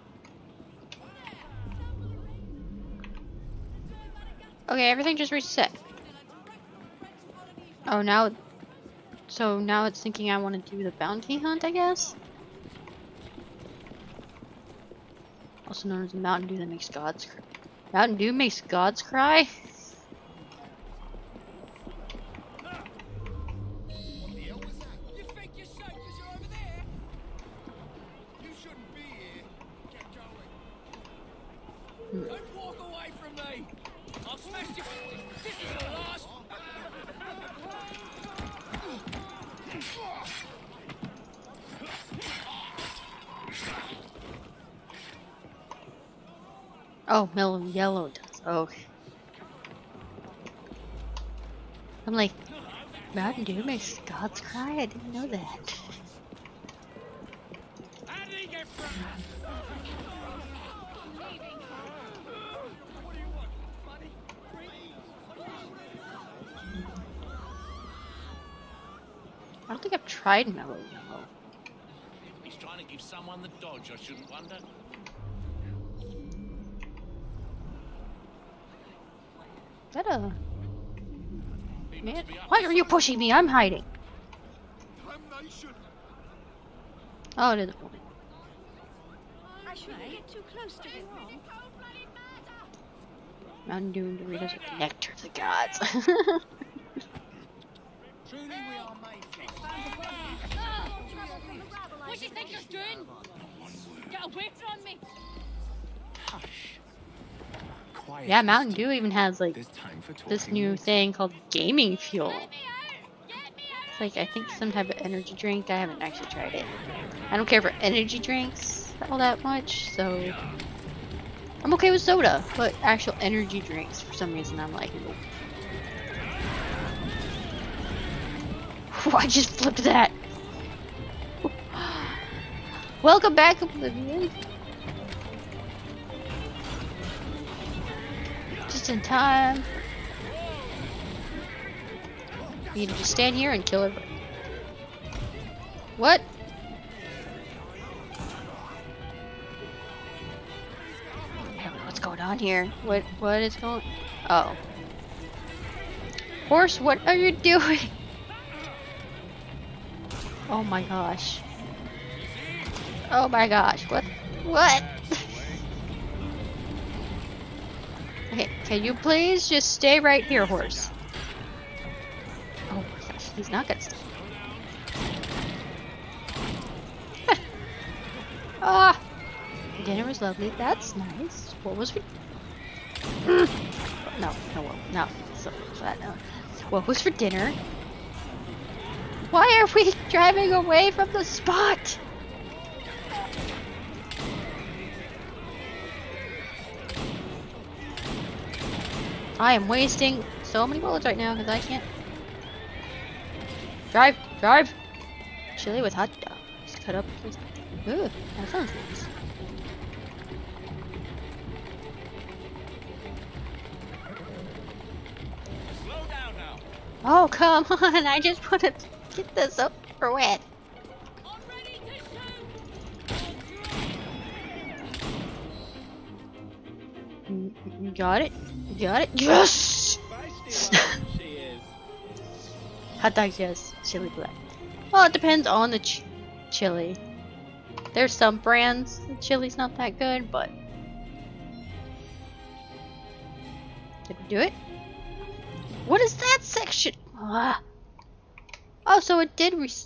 S1: Okay, everything just reset. Oh, now. So now it's thinking I want to do the bounty hunt, I guess? Also known as the Mountain Dew that makes gods cry. Mountain Dew makes gods cry?
S2: You think you're safe because you're over there?
S5: You shouldn't be here. Get going.
S1: Hmm.
S2: Don't walk away from me. I'll smash you. This is the last.
S1: Oh, mellow yellow does. Okay. I'm like, Mountain Dew makes gods cry? I didn't know that.
S6: How did he get from?
S1: I don't think I've tried mellow yellow.
S8: He's trying to give someone the dodge, I shouldn't wonder.
S1: Is that a
S8: He
S1: man?
S8: must be up
S1: Why
S8: to
S1: are you pushing me? I'm hiding.
S5: Damnation.
S1: Oh, it isn't.
S4: I shouldn't get too close to him.
S1: Mountain Dew and Doritos are the nectar of the gods.
S2: Truly, we are made for.
S4: What do you think you're doing? Get away from me!
S3: Hush. Quiet.
S1: Yeah, Mountain Dew even has like
S3: There's time for talking.
S1: this new
S3: later.
S1: thing called gaming fuel. It's like I think some type of energy drink. I haven't actually tried it. I don't care for energy drinks all that much, so I'm okay with soda, but actual energy drinks for some reason I'm like, nope. I just flipped that. Welcome back, Oblivion. Just in time. You need to just stand here and kill everybody. What? What's going on here? What? What is going? Oh. Horse, what are you doing? Oh my gosh. Oh my gosh. What? What? Okay, can you please just stay right here, horse? Oh my gosh, he's not gonna stay. Ah! Dinner was lovely. That's nice. What was for... no, no, no, no. So, that, no. What was for dinner? Why are we driving away from the spot? I am wasting so many bullets right now because I can't. Drive, drive. Chili with hot dogs. Cut up. Ooh, that sounds nice. Oh, come on. I just want to get this over with.
S6: I'm ready to shoot.
S1: Mm, You got it? You got it? Yes!
S8: Feisty one she is.
S1: Hot dog, yes. Chili black. Well, it depends on the ch chili. There's some brands the chili's not that good, but did we do it? What is that section? Ah. Oh, so it did re-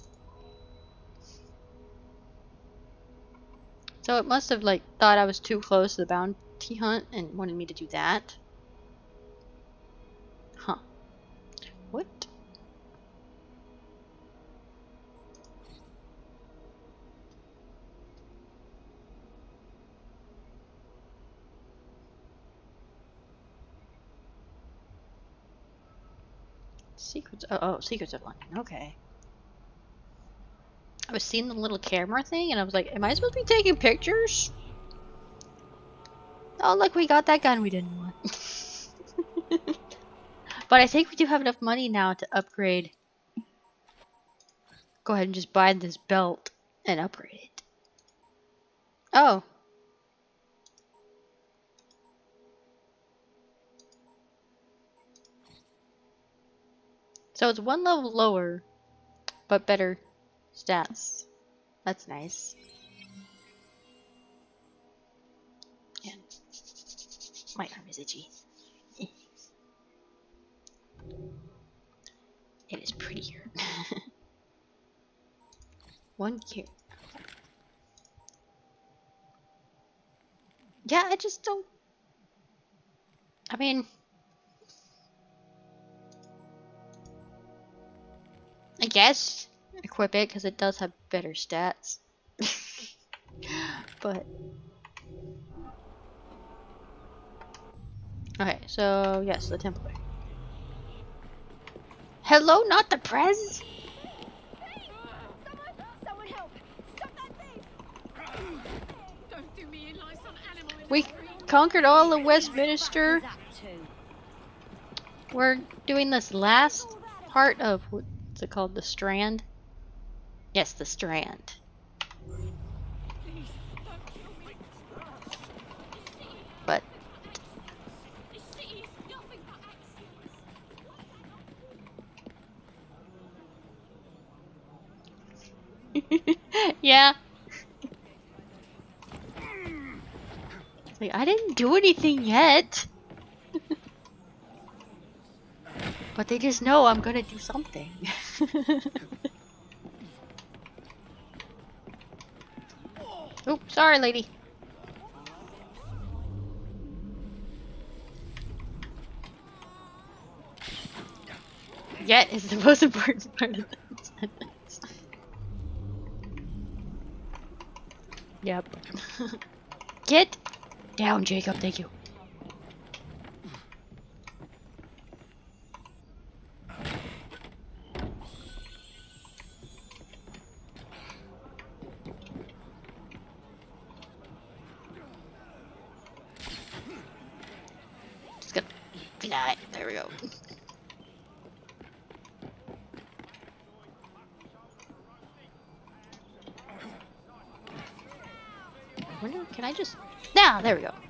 S1: So it must have like thought I was too close to the bounty hunt and wanted me to do that. Huh. What? Secrets. Oh, oh, secrets of London. Okay. I was seeing the little camera thing, and I was like, "Am I supposed to be taking pictures?" Oh, look, we got that gun we didn't want. But I think we do have enough money now to upgrade. Go ahead and just buy this belt and upgrade it. Oh. So it's one level lower, but better stats. That's nice. Yeah. My arm is itchy. It is prettier. One cure. Yeah, I just don't. I mean, I guess equip it because it does have better stats. But okay, so yes, the Templar. Hello, not the Prez.
S4: Someone, someone help! Stop that thief! Don't do me in like some animal in
S1: We
S4: the street.
S1: conquered all of Westminster. We're doing this last part of what's it called, the Strand? Yes, the Strand. But
S4: This city is nothing but accidents.
S1: yeah. Like, I didn't do anything yet. But they just know I'm gonna do something. Oops, sorry, lady. Yet is the most important part of the sentence. Yep. Get down, Jacob. Thank you. Just gonna fly. There we go. I wonder, can I just... Now, there we go.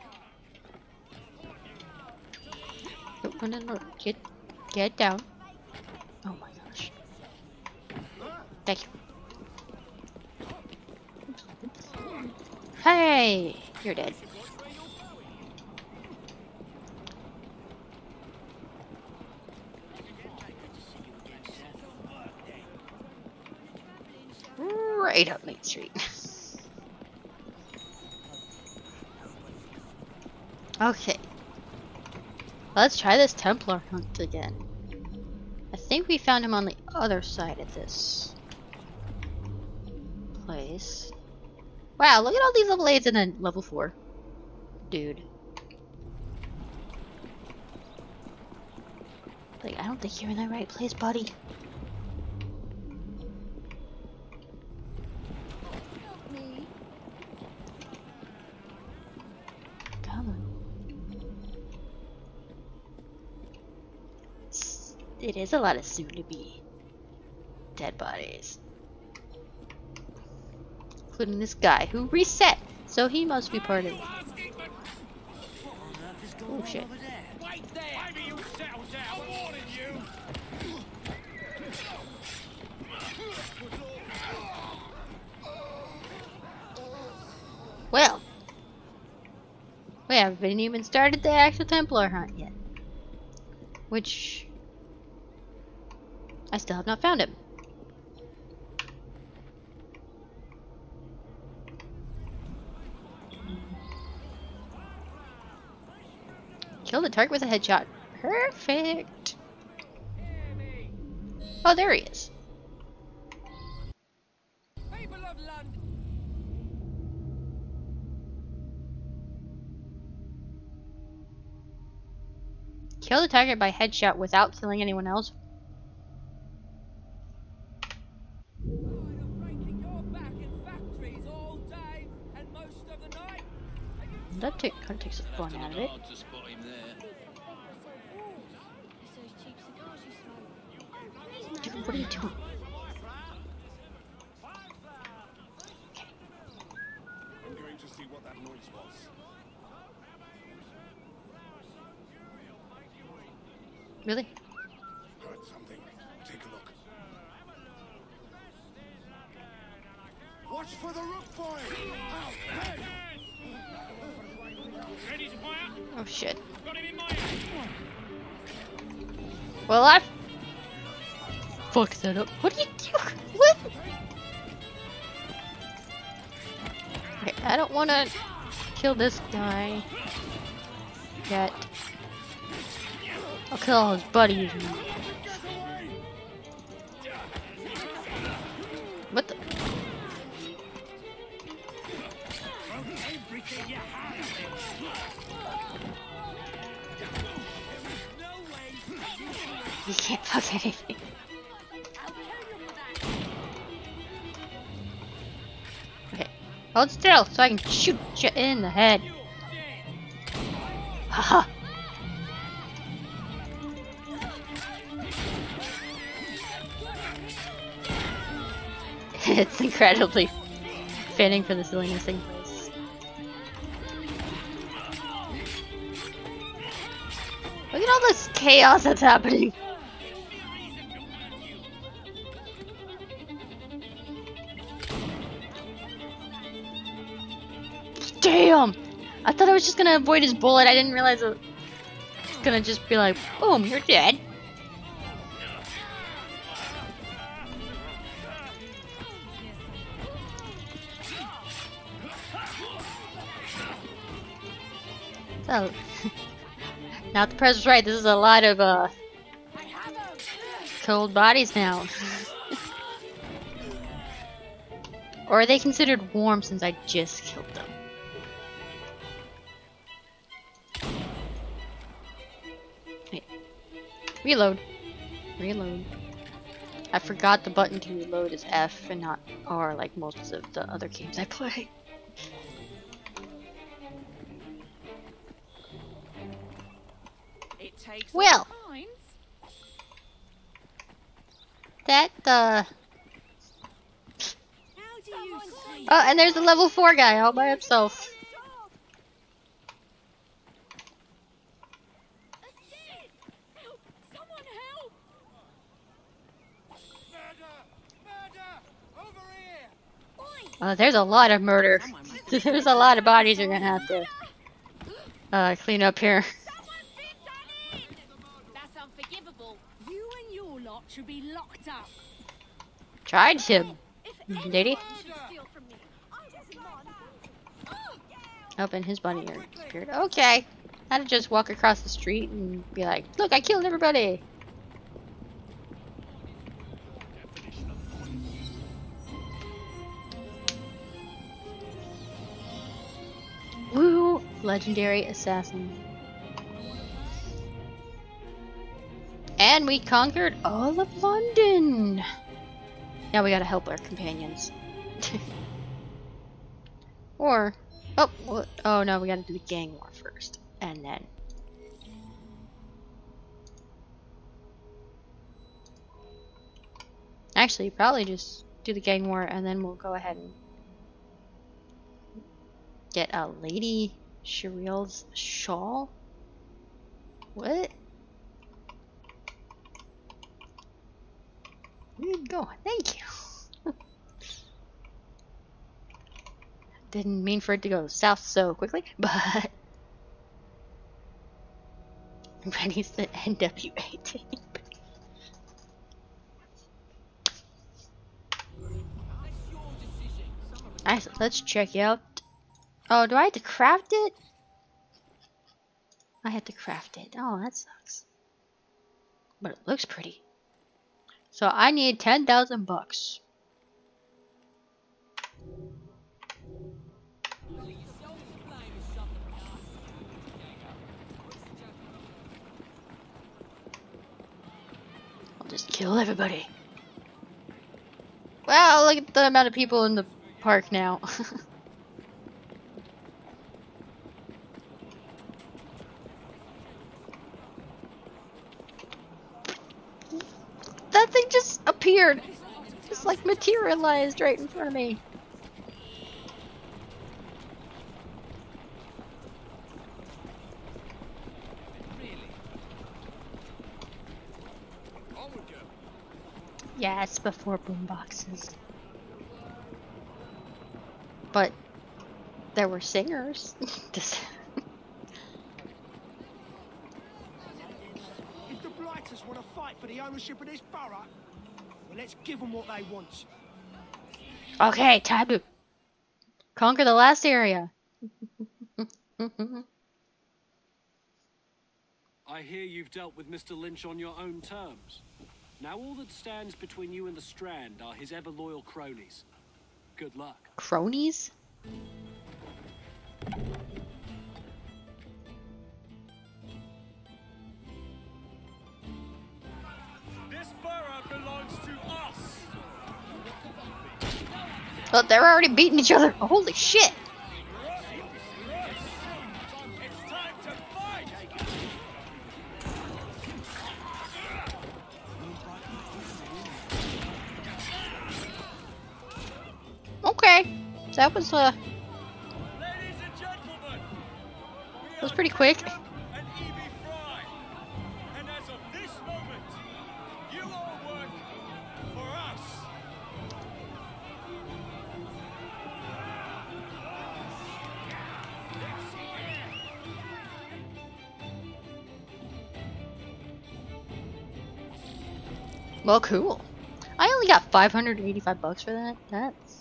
S1: No, no, no, no. Get, get down. Oh my gosh. Thank you. Hey! You're dead. Right up Main Street. Okay. Let's try this Templar hunt again. I think we found him on the other side of this place. Wow, look at all these level eights and then level four. Dude. Like, I don't think you're in the right place, buddy.
S4: Help me.
S1: Come on. it is a lot of soon-to-be dead bodies. Including this guy who reset, so he must be part of it. Oh shit.
S2: Wait there! Maybe you settle down. I'm warning you.
S1: Well, we haven't even started the actual Templar hunt yet. Which, I still have not found him. Kill the target with a headshot. Perfect. Oh, there he is.
S2: People of London.
S1: Kill the target by headshot without killing anyone else.
S2: Breaking your back in factories all day and most of the night.
S1: That take, kind of takes the fun out of it.
S2: Hard to spot him there.
S1: Dude, what are you doing?
S5: I'm going to see what that noise was.
S1: Really?
S5: Heard something. Take a look. Watch for the rook boy! Out, head!
S6: Ready to fire?
S1: Oh shit.
S6: Got him in my hand.
S1: Well, I fucked that up. What are you doing? What? Okay, I don't want to kill this guy yet. I'll kill all his buddies. What the? You can't fuck anything. Okay, hold still so I can shoot you in the head. Haha. It's incredibly fitting for the silliness taking place. Look at all this chaos that's happening. Damn! I thought I was just gonna avoid his bullet. I didn't realize it was gonna just be like, boom, you're dead. So, now the press was right. This is a lot of uh, cold bodies now. Or are they considered warm since I just killed them? Wait. Reload. Reload. I forgot the button to reload is F and not R like most of the other games I play. Well, that uh oh, and there's a level four guy all by himself.
S4: Someone help!
S1: Uh, there's a lot of murder. There's a lot of bodies you're gonna have to uh, clean up here.
S4: That's unforgivable. You and your lot should be locked up.
S1: Tried to, did he? Oh, and his body disappeared. Okay. I'd just walk across the street and be like, look, I killed everybody. Woo! Legendary assassin. And we conquered all of London. Now we gotta help our companions. Or, oh, what? Oh no, we gotta do the gang war first, and then. Actually, probably just do the gang war and then we'll go ahead and get a Lady Shariel's shawl. What? Where you going? Thank you. Didn't mean for it to go south so quickly, but Rennie's the N W A team. Alright, let's check out. Oh, do I have to craft it? I have to craft it. Oh, that sucks. But it looks pretty. So I need ten thousand bucks. I'll just kill everybody. Wow, look at the amount of people in the park now. That thing just appeared. Just like materialized right in front of me. Yeah, it's before boomboxes. But there were singers. Just
S5: If the blighters want to fight for the ownership of this borough, well, let's give them what they want.
S1: okay, time to conquer the last area.
S7: I hear you've dealt with Mister Lynch on your own terms. Now all that stands between you and the Strand are his ever-loyal cronies. Good luck.
S1: Cronies?
S2: This borough belongs to us.
S1: Oh, they're already beating each other. Oh, holy shit.
S2: It's time to fight.
S1: Okay. That was, uh,
S2: Ladies and gentlemen,
S1: that was pretty quick.
S2: and Evie Fry. And as of this moment, you all work for us.
S1: Well, cool. I only got five hundred eighty-five bucks for that. That's...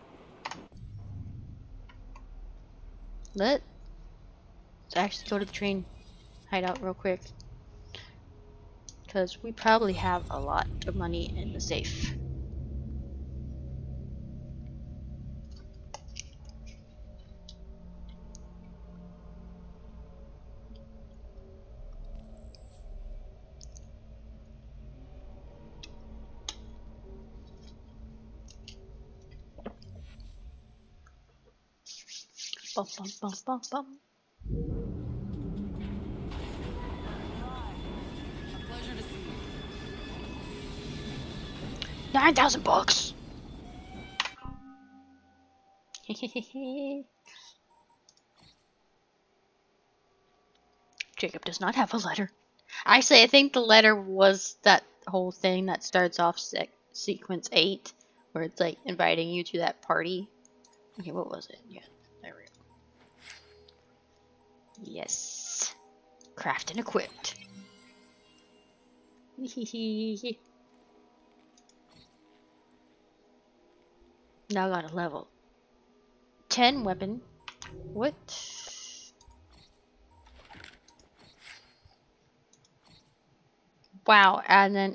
S1: Let's actually go to the train hideout real quick. Because we probably have a lot of money in the safe. Bum, bum, bum, bum, bum. Nine thousand bucks. Jacob does not have a letter. Actually, I think the letter was that whole thing that starts off sec sequence eight, where it's like inviting you to that party. Okay, what was it? Yeah, there we go. Yes, craft and equipped. Now I got a level ten weapon. What? Wow, and then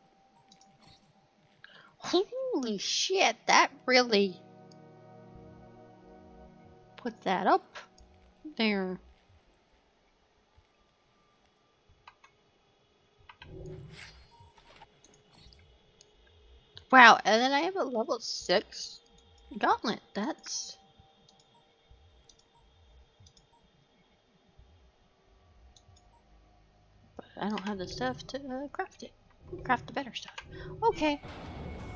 S1: holy shit, that really put that up there. Wow, and then I have a level six gauntlet. That's but I don't have the stuff to uh, craft it. Craft the better stuff. Okay.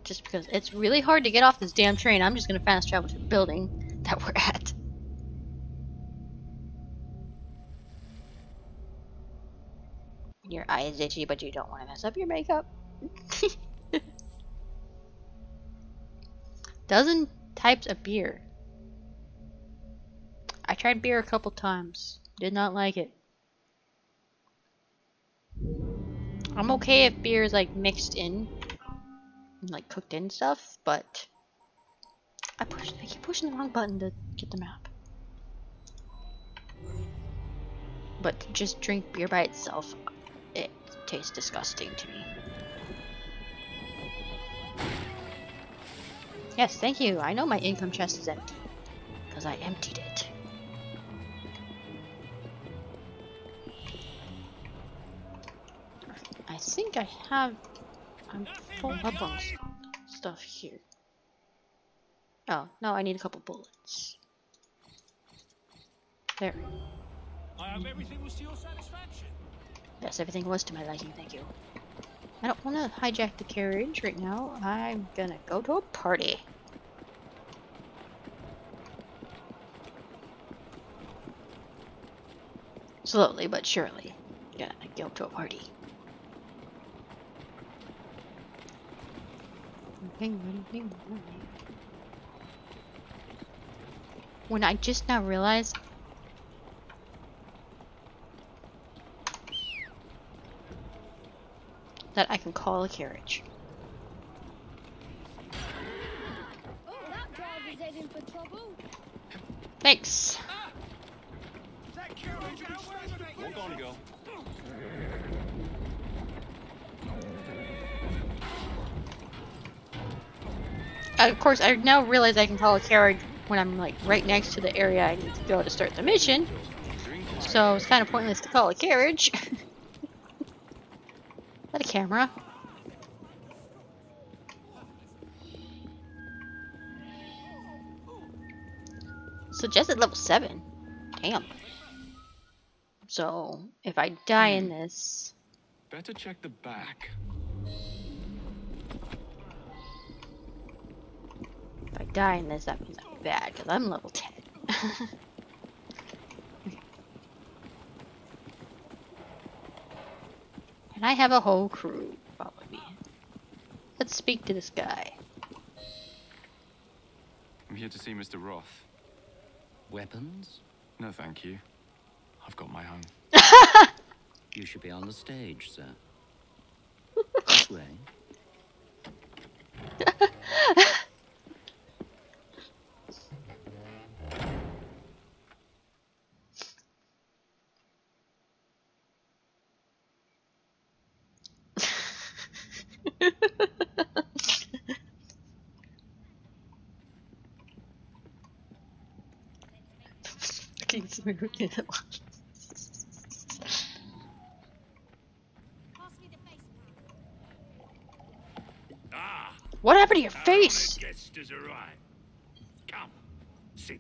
S1: just because it's really hard to get off this damn train. I'm just gonna fast travel to the building that we're at. Your eye is itchy, but you don't want to mess up your makeup. Dozen types of beer. I tried beer a couple times. Did not like it. I'm okay if beer is like mixed in, like cooked in stuff, but I push. I keep pushing the wrong button to get the map. But to just drink beer by itself, it tastes disgusting to me. Yes, thank you. I know my income chest is empty because I emptied it. I think I have. I'm full up on st stuff here. Oh, no, I need a couple bullets. There.
S2: I hope everything was to your satisfaction.
S1: Yes, everything was to my liking, thank you. I don't want to hijack the carriage right now. I'm gonna go to a party. Slowly but surely. Gonna go to a party. When I just now realized that I can call a carriage.
S4: Oh, that driver's heading for trouble.
S1: Thanks.
S5: That carriage out, where's it?
S3: We're gonna go.
S1: Uh, of course, I now realize I can call a carriage when I'm like right next to the area I need to go to start the mission. So it's kind of pointless to call a carriage. Is that a camera? Suggested level seven. Damn. So if I die in this,
S3: Better check the back.
S1: if I die in this, that means I'm bad because I'm level ten. And I have a whole crew following me. Let's speak to this guy.
S3: I'm here to see Mister Roth.
S8: Weapons?
S3: No, thank you. I've got my own.
S8: You should be on the stage, sir. This way.
S1: Fucking smooth.
S2: Ah,
S1: What happened to your
S2: our
S1: face?
S2: honoured guest has arrived. Come, sit.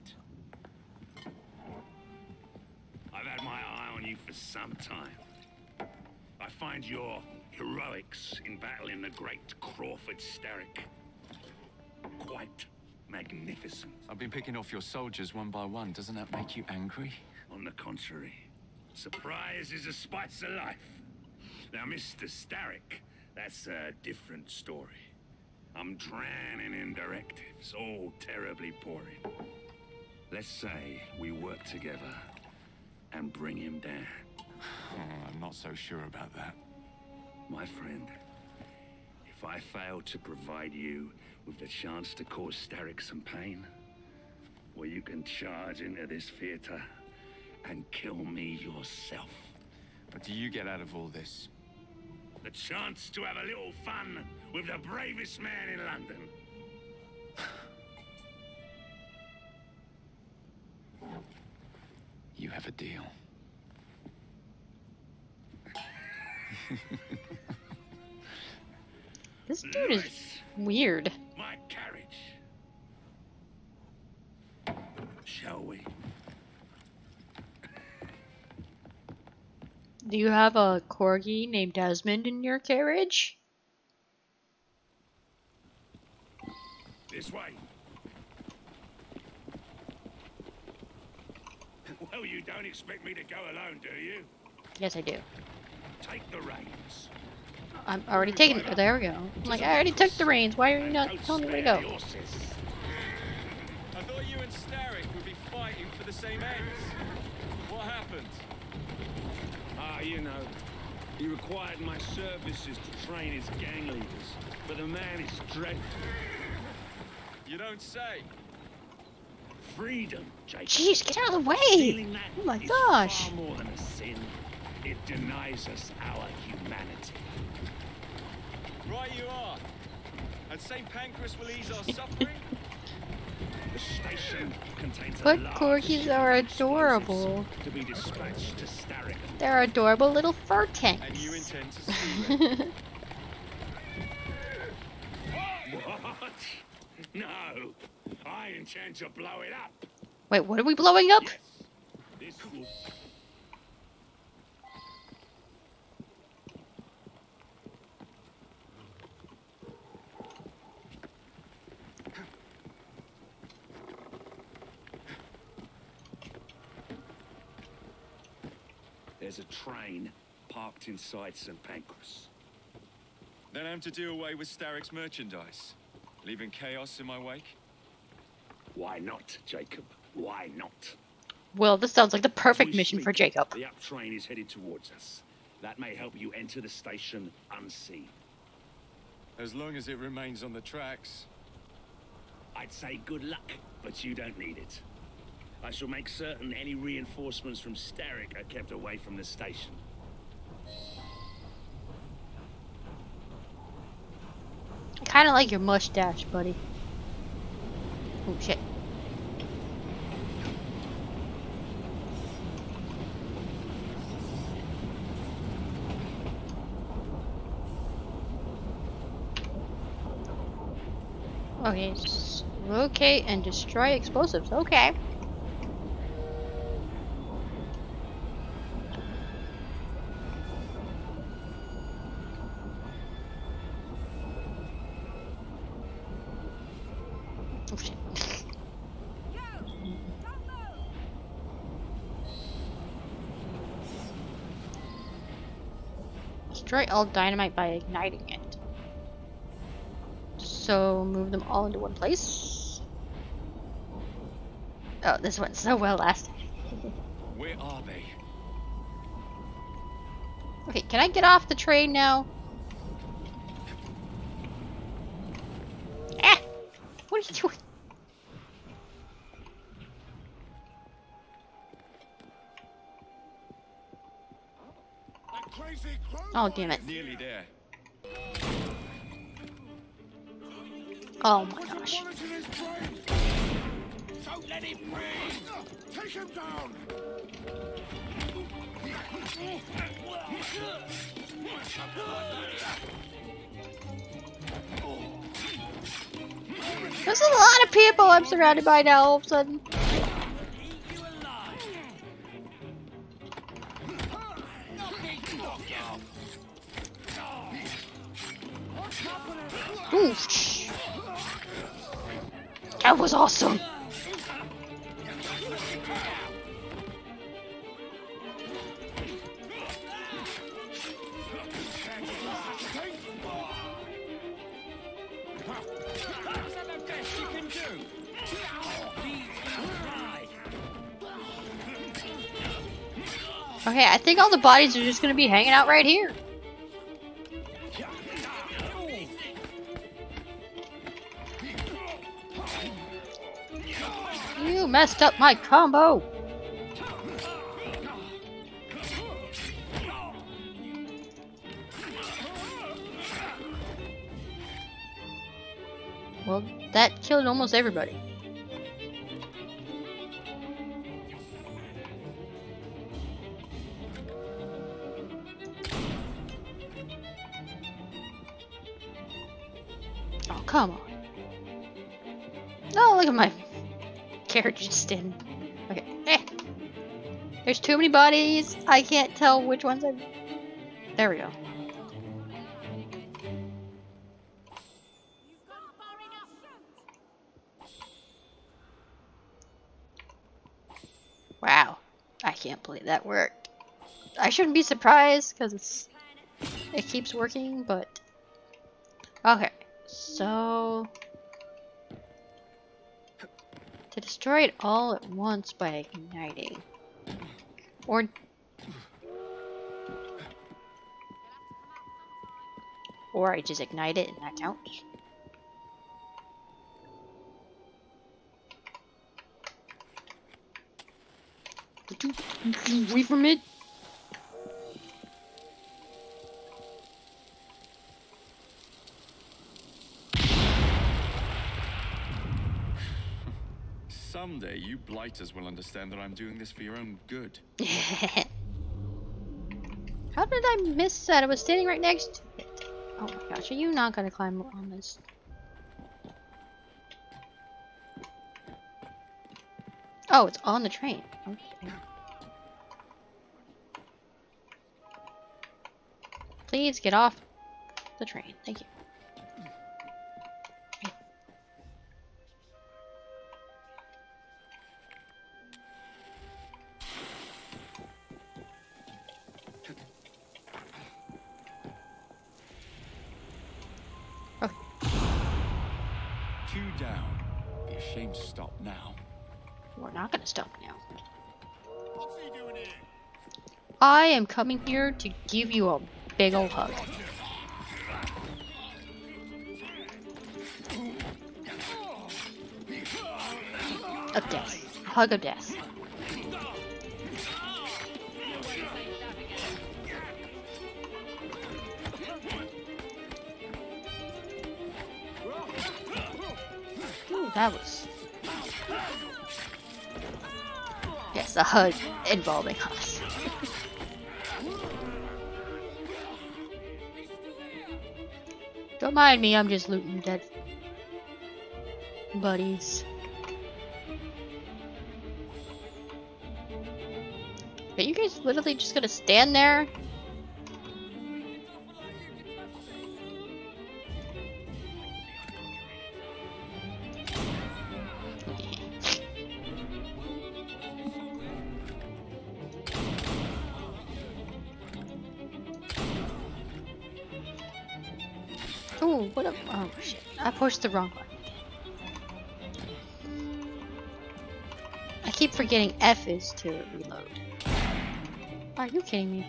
S2: I've had my eye on you for some time. I find your heroics in battling the great Crawford Starrick quite magnificent.
S3: I've been picking off your soldiers one by one. Doesn't that make you angry?
S2: On the contrary, surprise is a spice of life. Now, Mister Starrick, that's a different story. I'm drowning in directives, all terribly boring. Let's say we work together and bring him down.
S3: Oh, I'm not so sure about that.
S2: My friend, if I fail to provide you with the chance to cause Starrick some pain, well, you can charge into this theater and kill me yourself.
S3: What do you get out of all this?
S2: The chance to have a little fun with the bravest man in London.
S3: You have a deal.
S1: This dude is
S2: Lewis,
S1: weird.
S2: my carriage. Shall we?
S1: Do you have a corgi named Desmond in your carriage?
S2: This way. Well, you don't expect me to go alone, do you?
S1: Yes, I do.
S2: Take the reins.
S1: I'm already taking it. There we go. I'm like, I already took the reins. Why are you not telling me where to go?
S3: I thought you and Starrick would be fighting for the same ends. What happened?
S2: Ah, you know, he required my services to train his gang leaders, but the man is dreadful.
S3: You don't say.
S2: Freedom, Jacob.
S1: Jeez, get out of the way!
S2: Stealing that
S1: Oh my
S2: is
S1: gosh!
S2: far more than a sin. It denies us our humanity.
S3: Right you are. And Saint Pancras will ease our suffering?
S2: The station contains
S1: But
S2: a large
S1: corgis are adorable.
S2: to be dispatched to Starrick.
S1: They're adorable little fur
S3: And
S1: tanks.
S3: you intend to steal it?
S2: What? No, I intend to blow it up.
S1: Wait, what are we blowing up?
S2: Yes. This will... There's a train parked inside Saint Pancras.
S3: Then I'm to do away with Starrick's merchandise, leaving chaos in my wake?
S2: Why not, Jacob? Why not?
S1: Well, this sounds like the perfect
S2: As we
S1: mission for
S2: speak,
S1: Jacob.
S2: The up train is headed towards us. That may help you enter the station unseen.
S3: As long as it remains on the tracks.
S2: I'd say good luck, but you don't need it. I shall make certain any reinforcements from Starrick are kept away from the station.
S1: I kind of like your mustache, buddy. Oh, shit. Okay, s- locate and destroy explosives. Okay. Oh shit. Destroy all dynamite by igniting it. So move them all into one place. Oh, this went so well last time.
S3: Where are they?
S1: Okay, can I get off the train now? Ah! What are you doing? Oh, damn it.
S3: Nearly there.
S1: Oh my gosh.
S5: Don't let him breathe! Take him down!
S1: There's a lot of people I'm surrounded by now all of a sudden. Ooh, shh. That was awesome. Okay, I think all the bodies are just gonna be hanging out right here. You messed up my combo. Well, that killed almost everybody. Oh, come on. Oh, look at my carriage just in. Okay. Eh. There's too many bodies. I can't tell which ones I've... There we go. can't believe that worked. I shouldn't be surprised because it's it keeps working, but okay. So to destroy it all at once by igniting, or or I just ignite it and that counts. Did you move away from it?
S3: Someday you blighters will understand that I'm doing this for your own good.
S1: How did I miss that? I was standing right next to it. Oh my gosh, are you not gonna climb on this? Oh, it's on the train. Okay. Please get off the train. Thank you. Okay.
S3: Two down. Be ashamed to stop now.
S1: We're not gonna stop now.
S2: What's he doing here?
S1: I am coming here to give you a big old hug. Of death. A hug of death. Ooh, that was... Yes, a hug involving us. Don't mind me, I'm just looting dead buddies. Are you guys literally just gonna stand there? Oh, what a- oh shit, I pushed the wrong button. I keep forgetting F is to reload. Are you kidding me?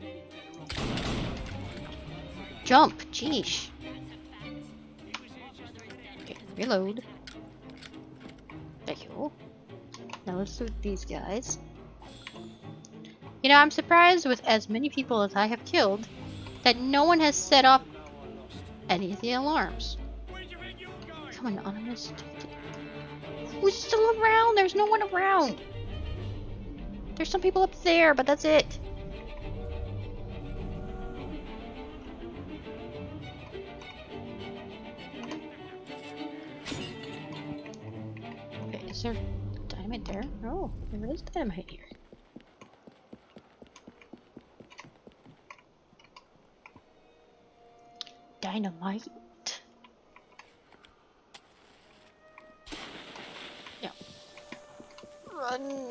S1: Jump, jeesh. Okay, reload. Thank you. Now let's loot these guys. You know, I'm surprised with as many people as I have killed that no one has set off any of the alarms. Come on, anonymous. Who's still around? There's no one around. There's some people up there, but that's it. Okay, is there dynamite there? No, there is dynamite here. Dynamite? Yeah. Run.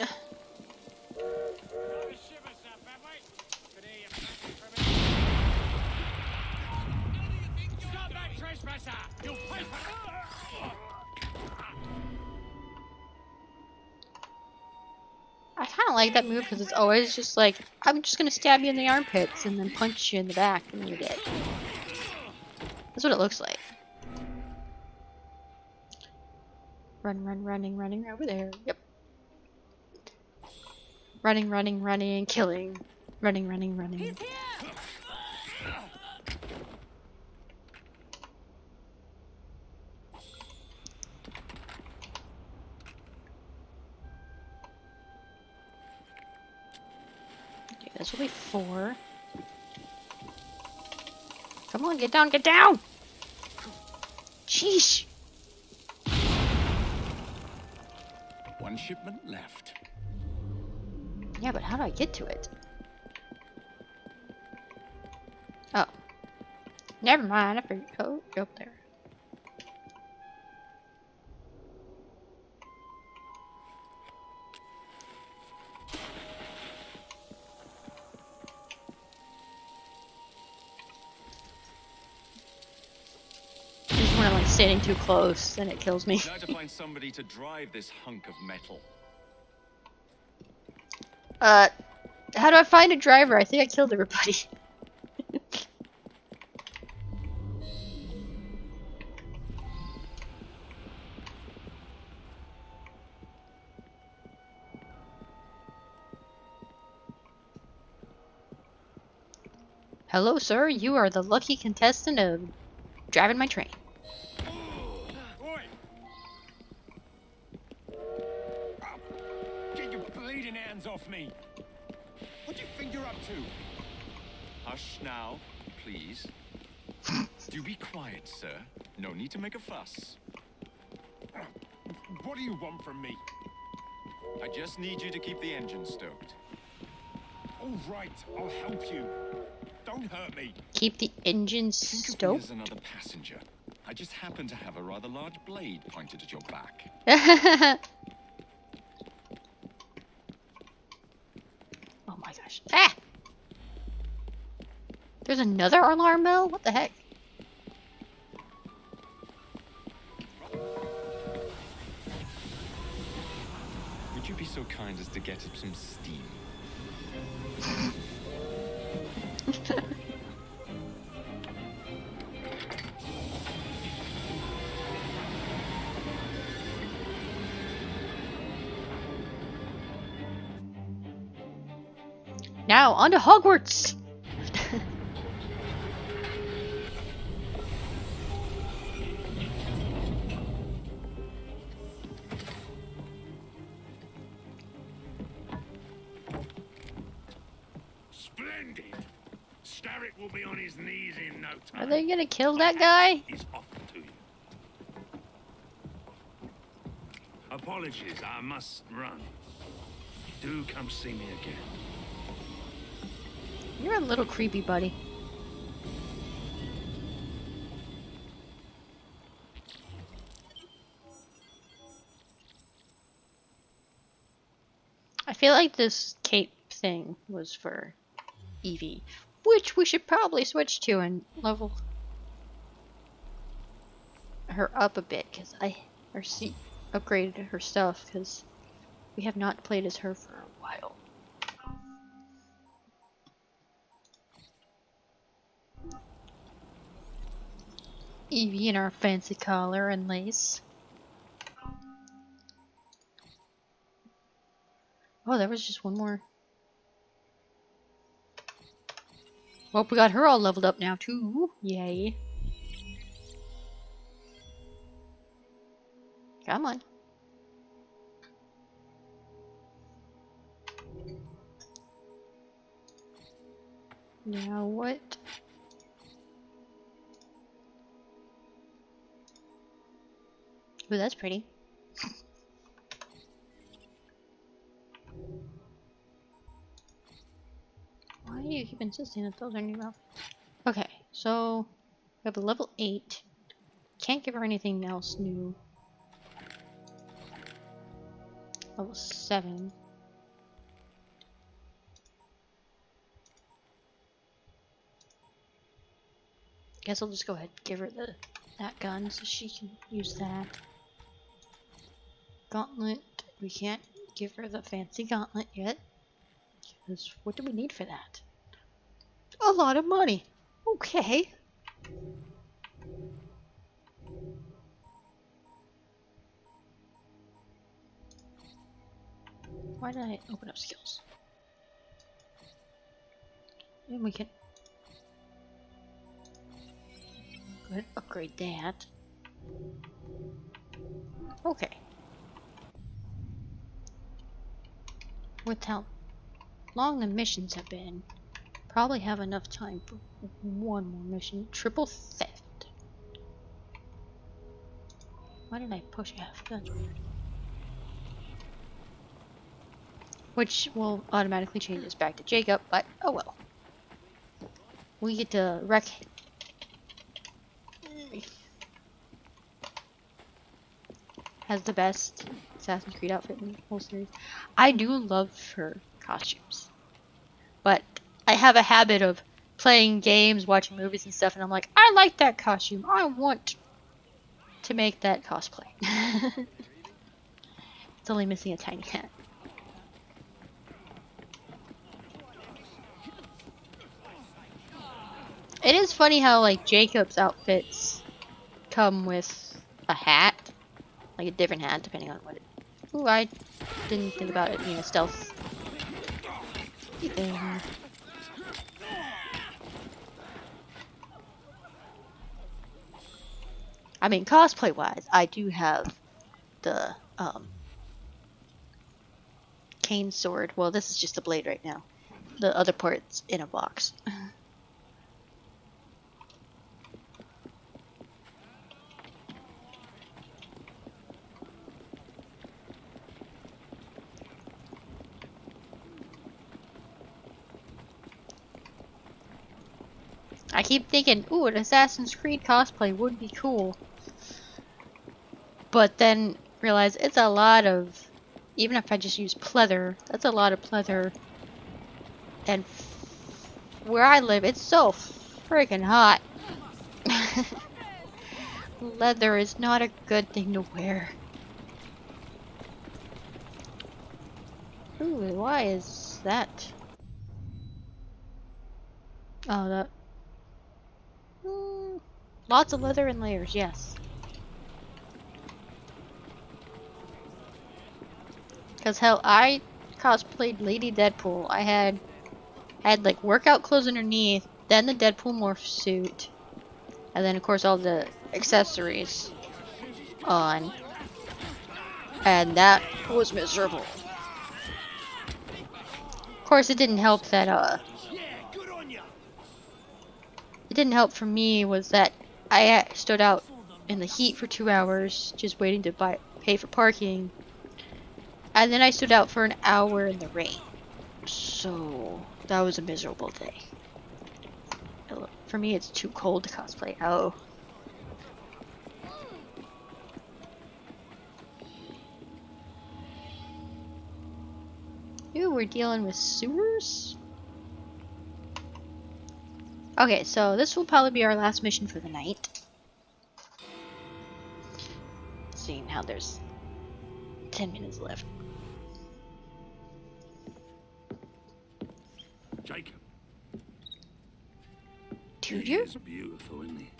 S1: I kind of like that move because it's always just like, I'm just gonna stab you in the armpits and then punch you in the back and you're dead. That's what it looks like. Run, run, running, running over there. Yep. Running, running, running, killing. Running, running, running.
S4: He's here!
S1: Okay, this will be four. Come on, get down, get down! Sheesh!
S3: One shipment left.
S1: Yeah, but how do I get to it? Oh. Never mind, I figured. Oh, go up there. standing too close, then it kills me.
S3: Now to find somebody to drive this hunk of metal.
S1: Uh, how do I find a driver? I think I killed everybody. Hello, sir. You are the lucky contestant of driving my train.
S3: Oi! Get your bleeding hands off me! What do you think you're up to? Hush now, please. Do be quiet, sir. No need to make a fuss. What do you want from me? I just need you to keep the engine stoked. All right, I'll help you. Don't hurt me.
S1: Keep the engine
S3: Think of me
S1: stoked.
S3: as another passenger. I just happen to have a rather large blade pointed at your back.
S1: Oh my gosh. Ah! There's another alarm bell? What the heck?
S3: Would you be so kind as to get up some steam?
S1: Now, on to Hogwarts!
S2: Splendid! Starrick will be on his knees in no time.
S1: Are they gonna kill that guy?
S2: He's offered to you. Apologies, I must run. Do come see me again.
S1: You're a little creepy, buddy. I feel like this cape thing was for Evie, which we should probably switch to and level her up a bit, because I or see upgraded her stuff, because we have not played as her for a while. Evie in our fancy collar and lace. Oh, there was just one more. Well, we got her all leveled up now too. Yay. Come on. Now what? Ooh, that's pretty. Why do you keep insisting that those are new outfits? Okay, so we have a level eight. Can't give her anything else new. Level seven. Guess I'll just go ahead and give her the that gun so she can use that. Gauntlet. We can't give her the fancy gauntlet yet. Because what do we need for that? A lot of money. Okay. Why did I open up skills? And we can go ahead and upgrade that. Okay. With how long the missions have been, probably have enough time for one more mission. Triple theft. Why did I push F? That's weird. Which will automatically change us back to Jacob, but oh well. We get to wreck. Has the best Assassin's Creed outfit in the whole series. I do love her costumes, but I have a habit of playing games, watching movies and stuff, and I'm like, I like that costume. I want to make that cosplay. It's only missing a tiny hat. It is funny how like Jacob's outfits come with a hat, like a different hat depending on what it. Ooh, I didn't think about it being a stealth thing. I mean, cosplay wise, I do have the um, cane sword. Well, this is just a blade right now. The other part's in a box. I keep thinking, ooh, an Assassin's Creed cosplay would be cool. But then realize it's a lot of, even if I just use pleather, that's a lot of pleather. And where I live, it's so freaking hot. Leather is not a good thing to wear. Ooh, why is that? Oh, that. Mm, lots of leather and layers, yes. Cause hell, I cosplayed Lady Deadpool. I had, I had like workout clothes underneath, then the Deadpool morph suit, and then of course all the accessories on, and that was miserable. Of course, it didn't help that uh. It didn't help for me was that I stood out in the heat for two hours just waiting to buy pay for parking, and then I stood out for an hour in the rain. So that was a miserable day. For me, it's too cold to cosplay. Oh. Ooh, we're dealing with sewers? Okay, so this will probably be our last mission for the night. Seeing how there's ten minutes left.
S2: Jacob.
S1: Dude,
S2: He
S1: you're
S2: is beautiful, isn't he?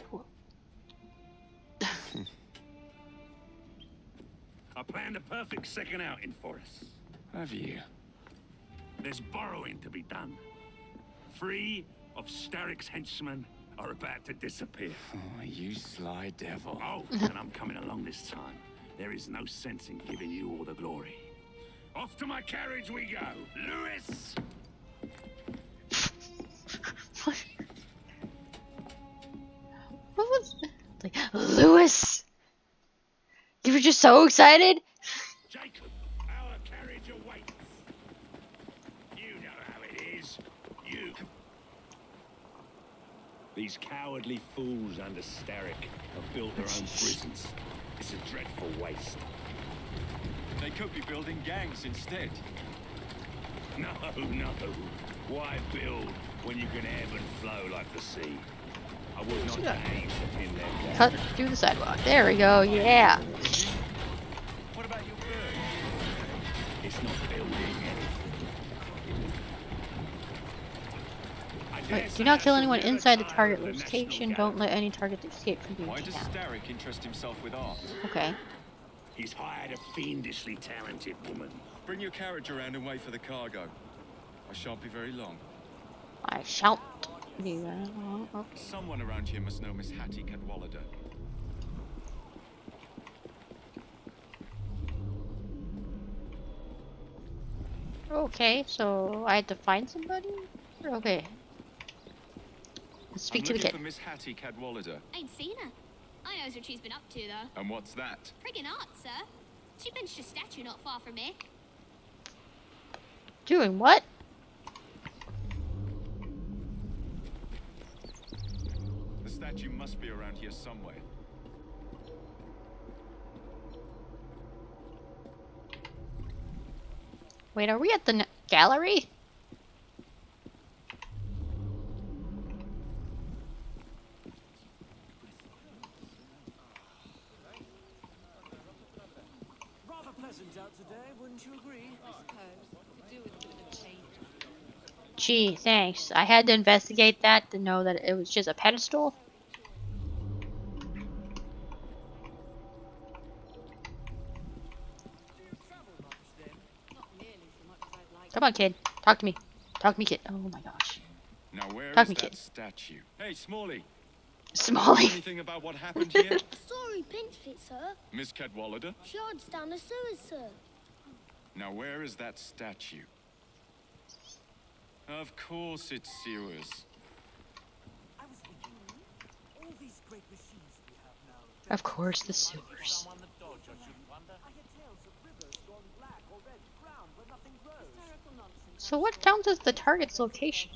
S2: I planned a perfect second outing for us.
S3: Have you?
S2: There's borrowing to be done. Three of Starrick's henchmen are about to disappear.
S3: Oh, you sly devil.
S2: Oh, and I'm coming along this time. There is no sense in giving you all the glory. Off to my carriage we go. Lewis!
S1: What was like Lewis? You were just so excited?
S2: Jacob, our carriage awaits. You know how it is. You. These cowardly fools under Starrick have built their own prisons. It's a dreadful waste.
S3: They could be building gangs instead.
S2: No, no. Why build when you can ebb and flow like the sea? I would not aim to pin them down.
S1: Cut through the sidewalk. There we go, yeah.
S3: What about your bird?
S2: It's not building anything.
S1: Wait, do not kill anyone inside the target location. Don't let any target escape from being
S3: Why does
S1: taken out.
S3: Starrick interest himself with art?
S1: Okay.
S2: He's hired a fiendishly talented woman.
S3: Bring your carriage around and wait for the cargo. I shan't be very long.
S1: I shan't be that long. Okay.
S3: Someone around here must know Miss Hattie Cadwallader.
S1: Okay, so I had to find somebody? Okay. Let's speak
S3: I'm
S1: to the
S3: looking
S1: kid.
S3: for Miss Hattie Cadwallader.
S4: Ain't seen her. I knows what she's been up to, though.
S3: And what's that?
S4: Friggin' art, sir. She benched a statue not far from here.
S1: Doing what?
S3: The statue must be around here somewhere.
S1: Wait, are we at the n gallery?
S4: Wouldn't you agree? I suppose. Could do with a bit of a change.
S1: Gee, thanks. I had to investigate that to know that it was just a pedestal.
S4: Not nearly so much as I'd like.
S1: Come on, kid. Talk to me. Talk to me, kid. Oh my gosh.
S3: Now where
S1: Talk
S3: is
S1: me,
S3: that
S1: kid.
S3: statue? Hey, Smalley.
S1: Smalley.
S3: Anything about what happened here?
S9: A story pinched it, sir.
S3: Miss Cadwallader?
S9: She hides down the sewers, sir.
S3: Now where is that statue? Of course it's sewers.
S5: I was thinking, all these great machines we have now.
S1: Of course, the sewers.
S5: I hear tales of rivers gone black or red, brown, where nothing grows.
S4: Hysterical nonsense.
S1: So what counts as the target's location?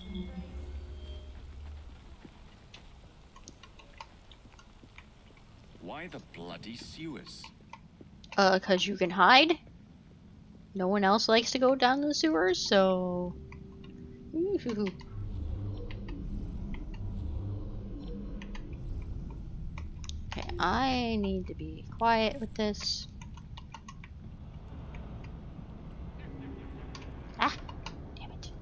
S3: Why the bloody sewers?
S1: Uh, cause you can hide. No one else likes to go down the sewers, so... Ooh. Okay, I need to be quiet with this. Ah! Damn it.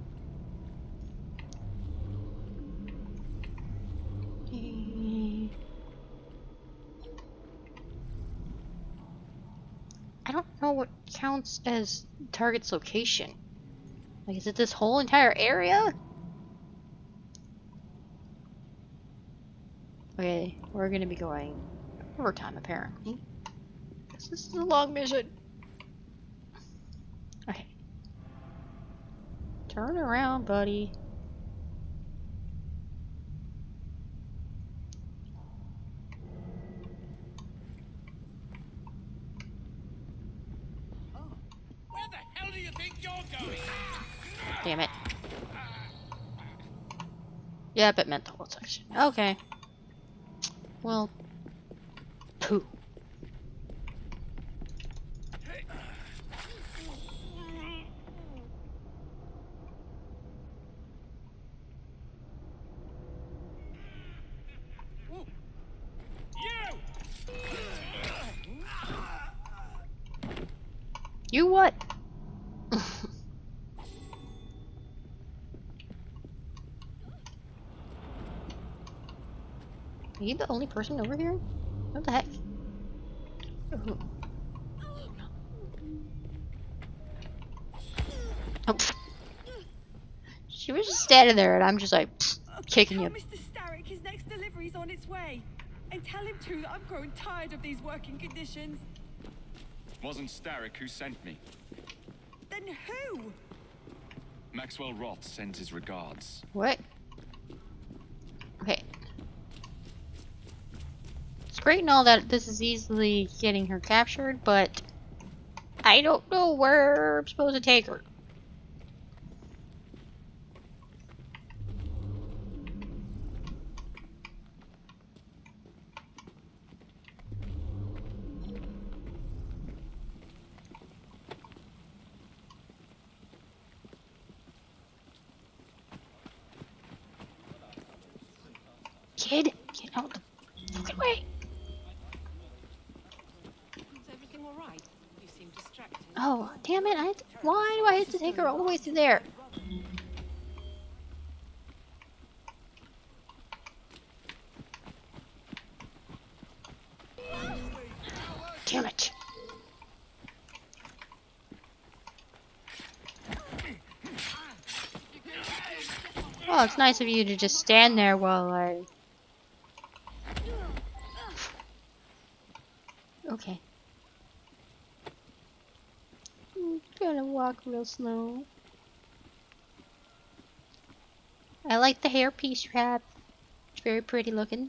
S1: I don't know what counts as target's location. Like, is it this whole entire area? Okay, we're gonna be going overtime apparently. This is a long mission. Okay. Turn around, buddy.
S6: Where the hell do you think you're going?
S1: Damn it. Yep, it meant the whole section. Okay. Well, poo. You what? Are you the only person over here? What the heck? Ooh. Oh. She was just standing there and I'm just like pfft, kicking
S10: Tell
S1: you.
S10: Mister Starrick his next delivery's on its way. And tell him too that I'm growing tired of these working conditions.
S3: Wasn't Starrick who sent me.
S10: Then who?
S3: Maxwell Roth sends his regards.
S1: What? Okay. It's great and all that this is easily getting her captured, but I don't know where I'm supposed to take her. Kid, get out the fucking way.
S4: Is everything all right? You seem distracted.
S1: Oh, damn it. I had to, why do I have to take her all the way through there? Damn it. Oh, it's nice of you to just stand there while I... Okay. I'm gonna walk real slow. I like the hairpiece you have. It's very pretty looking.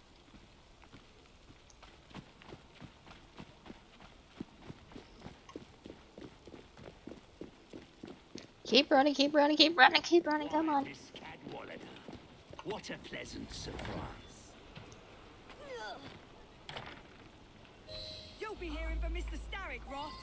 S1: Keep running, keep running, keep running, keep running, come on.
S2: Miss Cadwallader. What a pleasant surprise.
S10: You'll be hearing from Mister Starrick, Roth.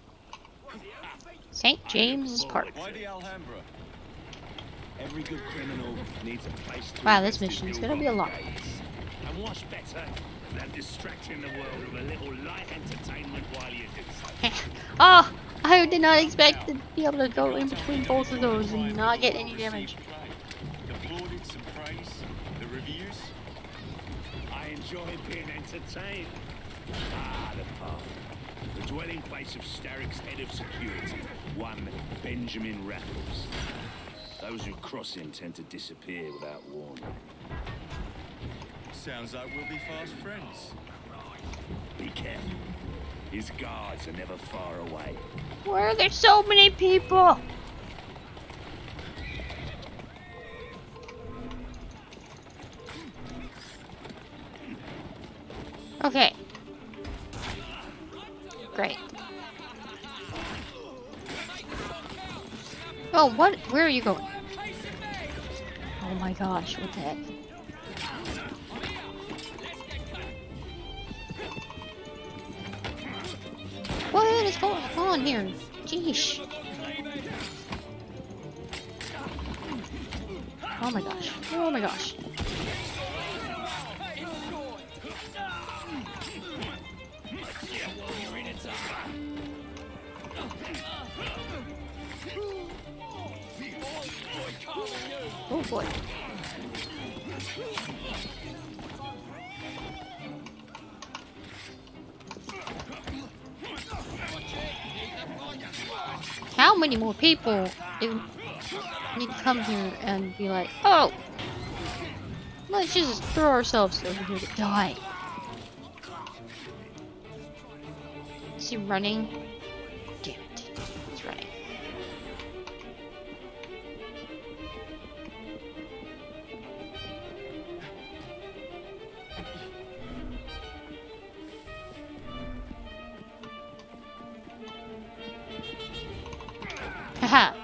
S1: Saint James's Park.
S3: Why the Alhambra?
S2: Every good criminal needs a place to
S1: Wow, this
S2: invest his
S1: mission's gonna be a lot.
S2: days. And what's better than distracting the world with a little light entertainment while you do so?
S1: Oh, I did not expect to be able to go in between both of those and not get any damage.
S3: The plaudits and praise, the reviews.
S2: I enjoy being entertained. Ah, the pub. The dwelling place of Starrick's head of security, one Benjamin Raffles. Those who cross him tend to disappear without warning.
S3: Sounds like we'll be fast friends.
S2: Be careful. His guards are never far away.
S1: Why are there so many people? Okay. Great. Oh, what? Where are you going? Oh my gosh, what the heck? What is going on here? Jeez. Oh my gosh. Oh my gosh. Oh boy. How many more people do need to come here and be like, oh, let's just throw ourselves over here to die? Is he running? Damn it. He's running. Haha.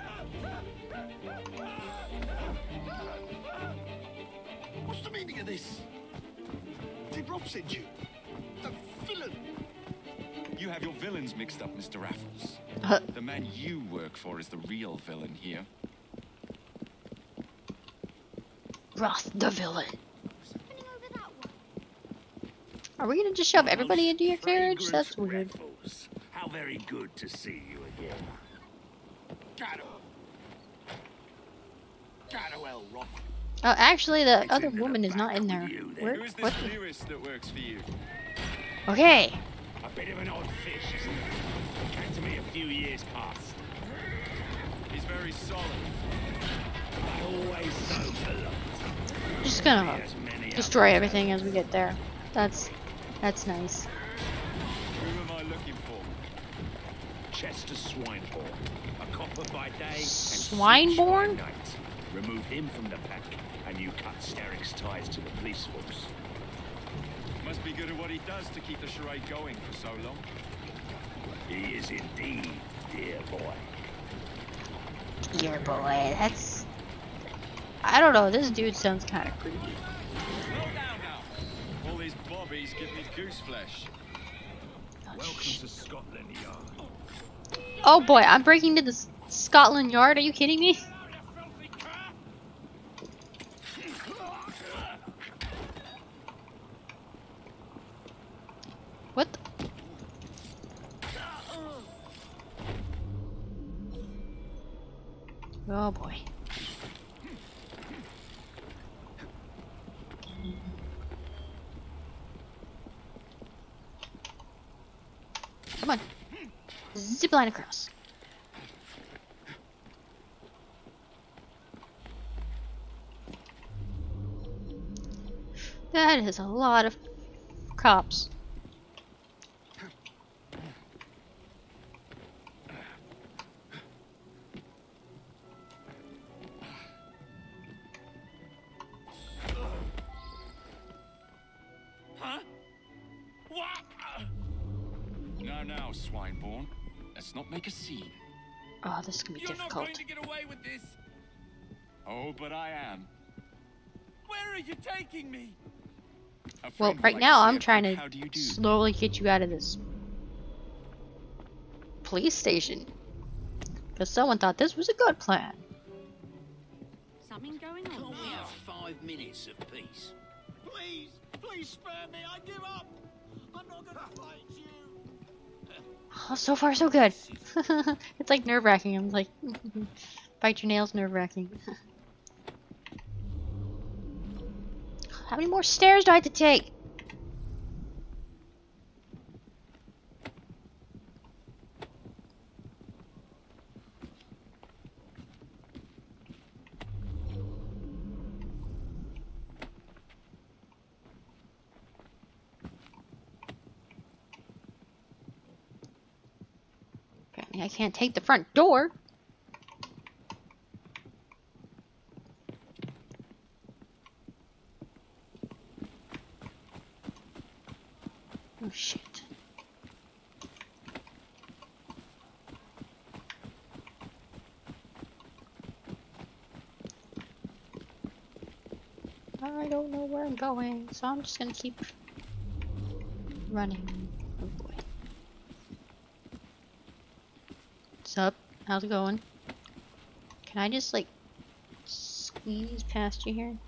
S5: What's the meaning of this? Did Roth send you? The villain?
S3: You have your villains mixed up, Mister Raffles.
S1: Uh.
S3: The man you work for is the real villain here.
S1: Roth, the villain. Are we gonna just shove everybody into your carriage? That's weird.
S2: Raffles. How very good to see you again.
S3: Roth.
S1: Oh, actually, the
S2: It's
S1: other
S2: into the
S1: woman is not
S2: back
S1: in
S2: with
S1: there.
S2: you then.
S1: Where?
S3: Who is this
S1: What?
S3: Lewis that works for you?
S1: Okay.
S2: A bit of an odd fish, isn't it? Came to me a few years past.
S3: He's very solid.
S2: But always so polite.
S1: Just gonna
S2: There's many
S1: destroy
S2: others.
S1: everything as we get there. That's that's nice.
S3: Who am I looking for?
S2: Chester Swineborn. A copper by day and
S1: Swineborn?
S2: switch by night. Remove him from the pack, and you cut Starrick's ties to the police force.
S3: Must be good at what he does to keep the charade going for so long.
S2: He is indeed, dear boy.
S1: Dear boy, that's... I don't know, this dude sounds kind of creepy.
S3: Slow down now. All these bobbies give me goose flesh.
S2: Welcome to Scotland Yard.
S1: Oh boy, I'm breaking into the S- Scotland Yard, are you kidding me? What the? Oh boy. Come on. Zip line across. That is a lot of cops.
S6: Huh? What?
S3: Now, now, Swineborn. Let's not make a scene.
S1: Oh, this is gonna be
S6: You're not
S1: difficult.
S6: going to get away with this.
S3: Oh, but I am.
S6: Where are you taking me?
S3: A
S1: Well,
S3: friend would
S1: right
S3: like
S1: now
S3: to say
S1: I'm
S3: a
S1: trying
S3: quick
S1: to
S3: how do you do?
S1: slowly get you out of this police station. Because someone thought this was a good plan.
S10: Something going on?
S6: Can't we have five minutes of peace?
S5: Please, please spare me. I give up. I'm not gonna fight you.
S1: Oh, so far so good. It's like nerve-wracking. I'm like, bite your nails, nerve-wracking. How many more stairs do I have to take? Apparently I can't take the front door. Oh shit. I don't know where I'm going, so I'm just gonna keep running. Oh boy. What's up? How's it going? Can I just like squeeze past you here?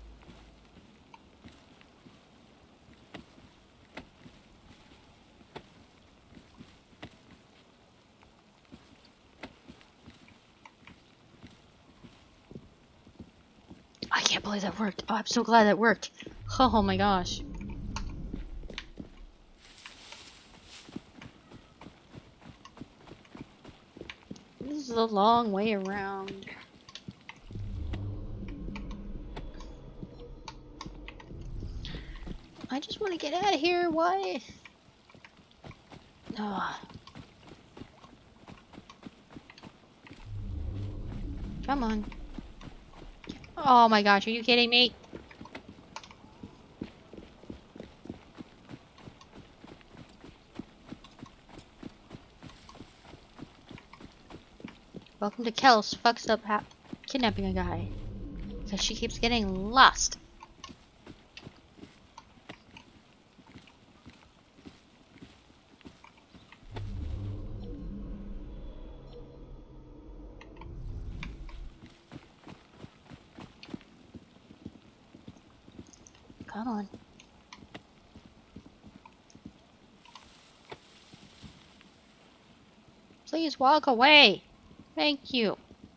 S1: I can't believe that worked. Oh, I'm so glad that worked. Oh my gosh. This is a long way around. I just want to get out of here. Why? Oh. Come on. Oh my gosh, are you kidding me? Welcome to Kels fucks up ha kidnapping a guy. Because she keeps getting lost. Come on. Please walk away. Thank you.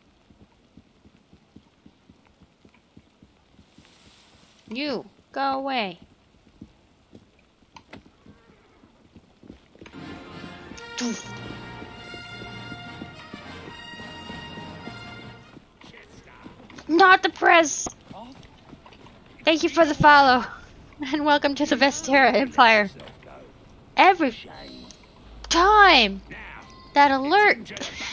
S1: You, go away. Not the press! Thank you for the follow. And welcome to the Vestera Empire. Every time that alert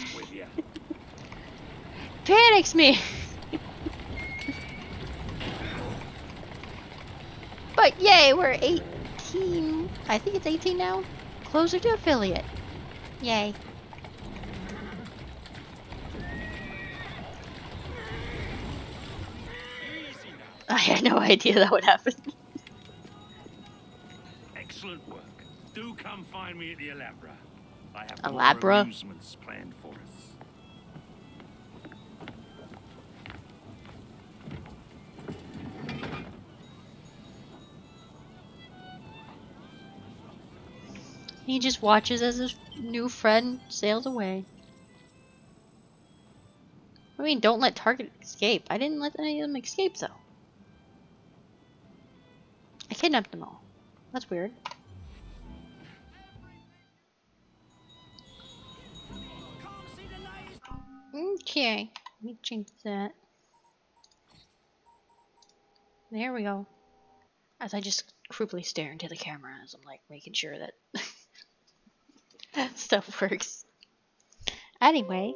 S1: panics me. But yay, we're eighteen. I think it's eighteen now. Closer to affiliate. Yay. I had no idea that would happen.
S2: Excellent work. Do come find me at the Alhambra. I have
S1: Alhambra?
S2: more amusements planned for us.
S1: He just watches as his new friend sails away. I mean, don't let target escape. I didn't let any of them escape, though. I kidnapped them all. That's weird. Okay, let me change that. There we go. As I just creepily stare into the camera as I'm like making sure that stuff works. Anyway,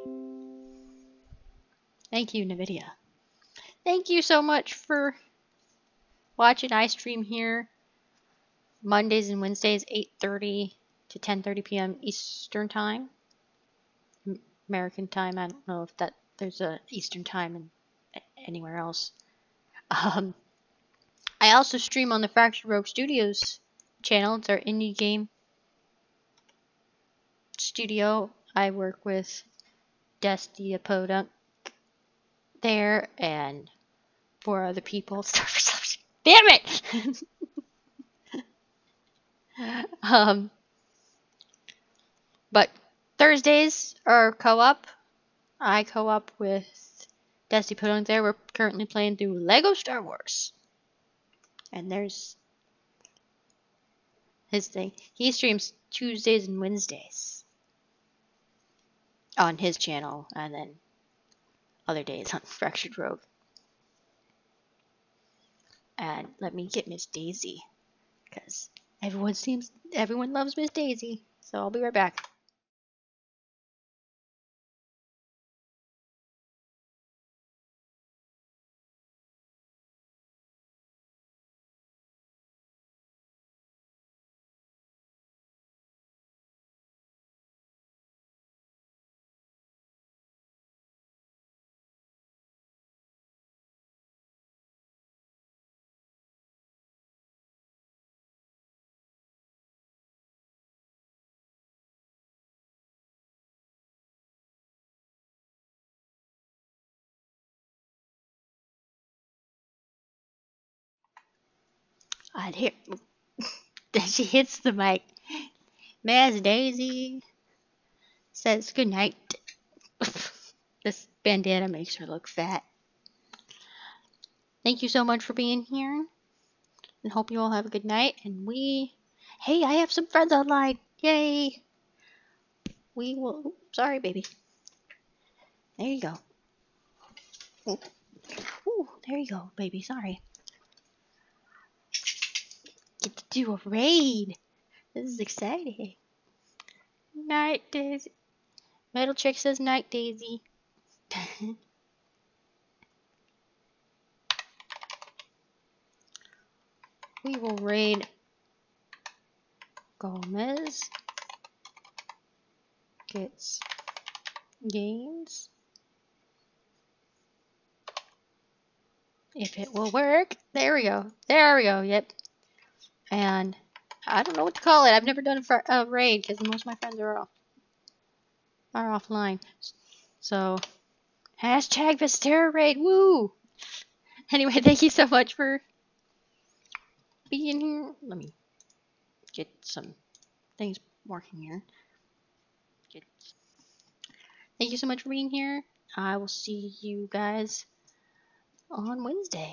S1: thank you, NVIDIA. Thank you so much for watching. I stream here Mondays and Wednesdays, eight thirty to ten thirty p m Eastern Time. American time. I don't know if that there's a Eastern Time in anywhere else. Um, I also stream on the Fractured Rogue Studios channel. It's our indie game studio. I work with Destia Podunk there and four other people. Damn it! um, but Thursdays are co-op. I co-op with Dusty Pudding there. We're currently playing through Lego Star Wars. And there's his thing. He streams Tuesdays and Wednesdays on his channel, and then other days on Fractured Rogue. And let me get Miss Daisy, because everyone seems everyone loves Miss Daisy. So I'll be right back. I'd hear then she hits the mic. Miss Daisy says goodnight. This bandana makes her look fat. Thank you so much for being here, and hope you all have a good night. And we, hey, I have some friends online. Yay! We will. Sorry, baby. There you go. Ooh, Ooh there you go, baby. Sorry. Get to do a raid. This is exciting. Night, Daisy. Metal Chick says night, Daisy. We will raid Gomez. Gets games. If it will work. There we go. There we go. Yep. And I don't know what to call it. I've never done a, a raid because most of my friends are off are offline. So hashtag Vistera raid. Woo! Anyway, thank you so much for being here. Let me get some things working here. Get... Thank you so much for being here. I will see you guys on Wednesday.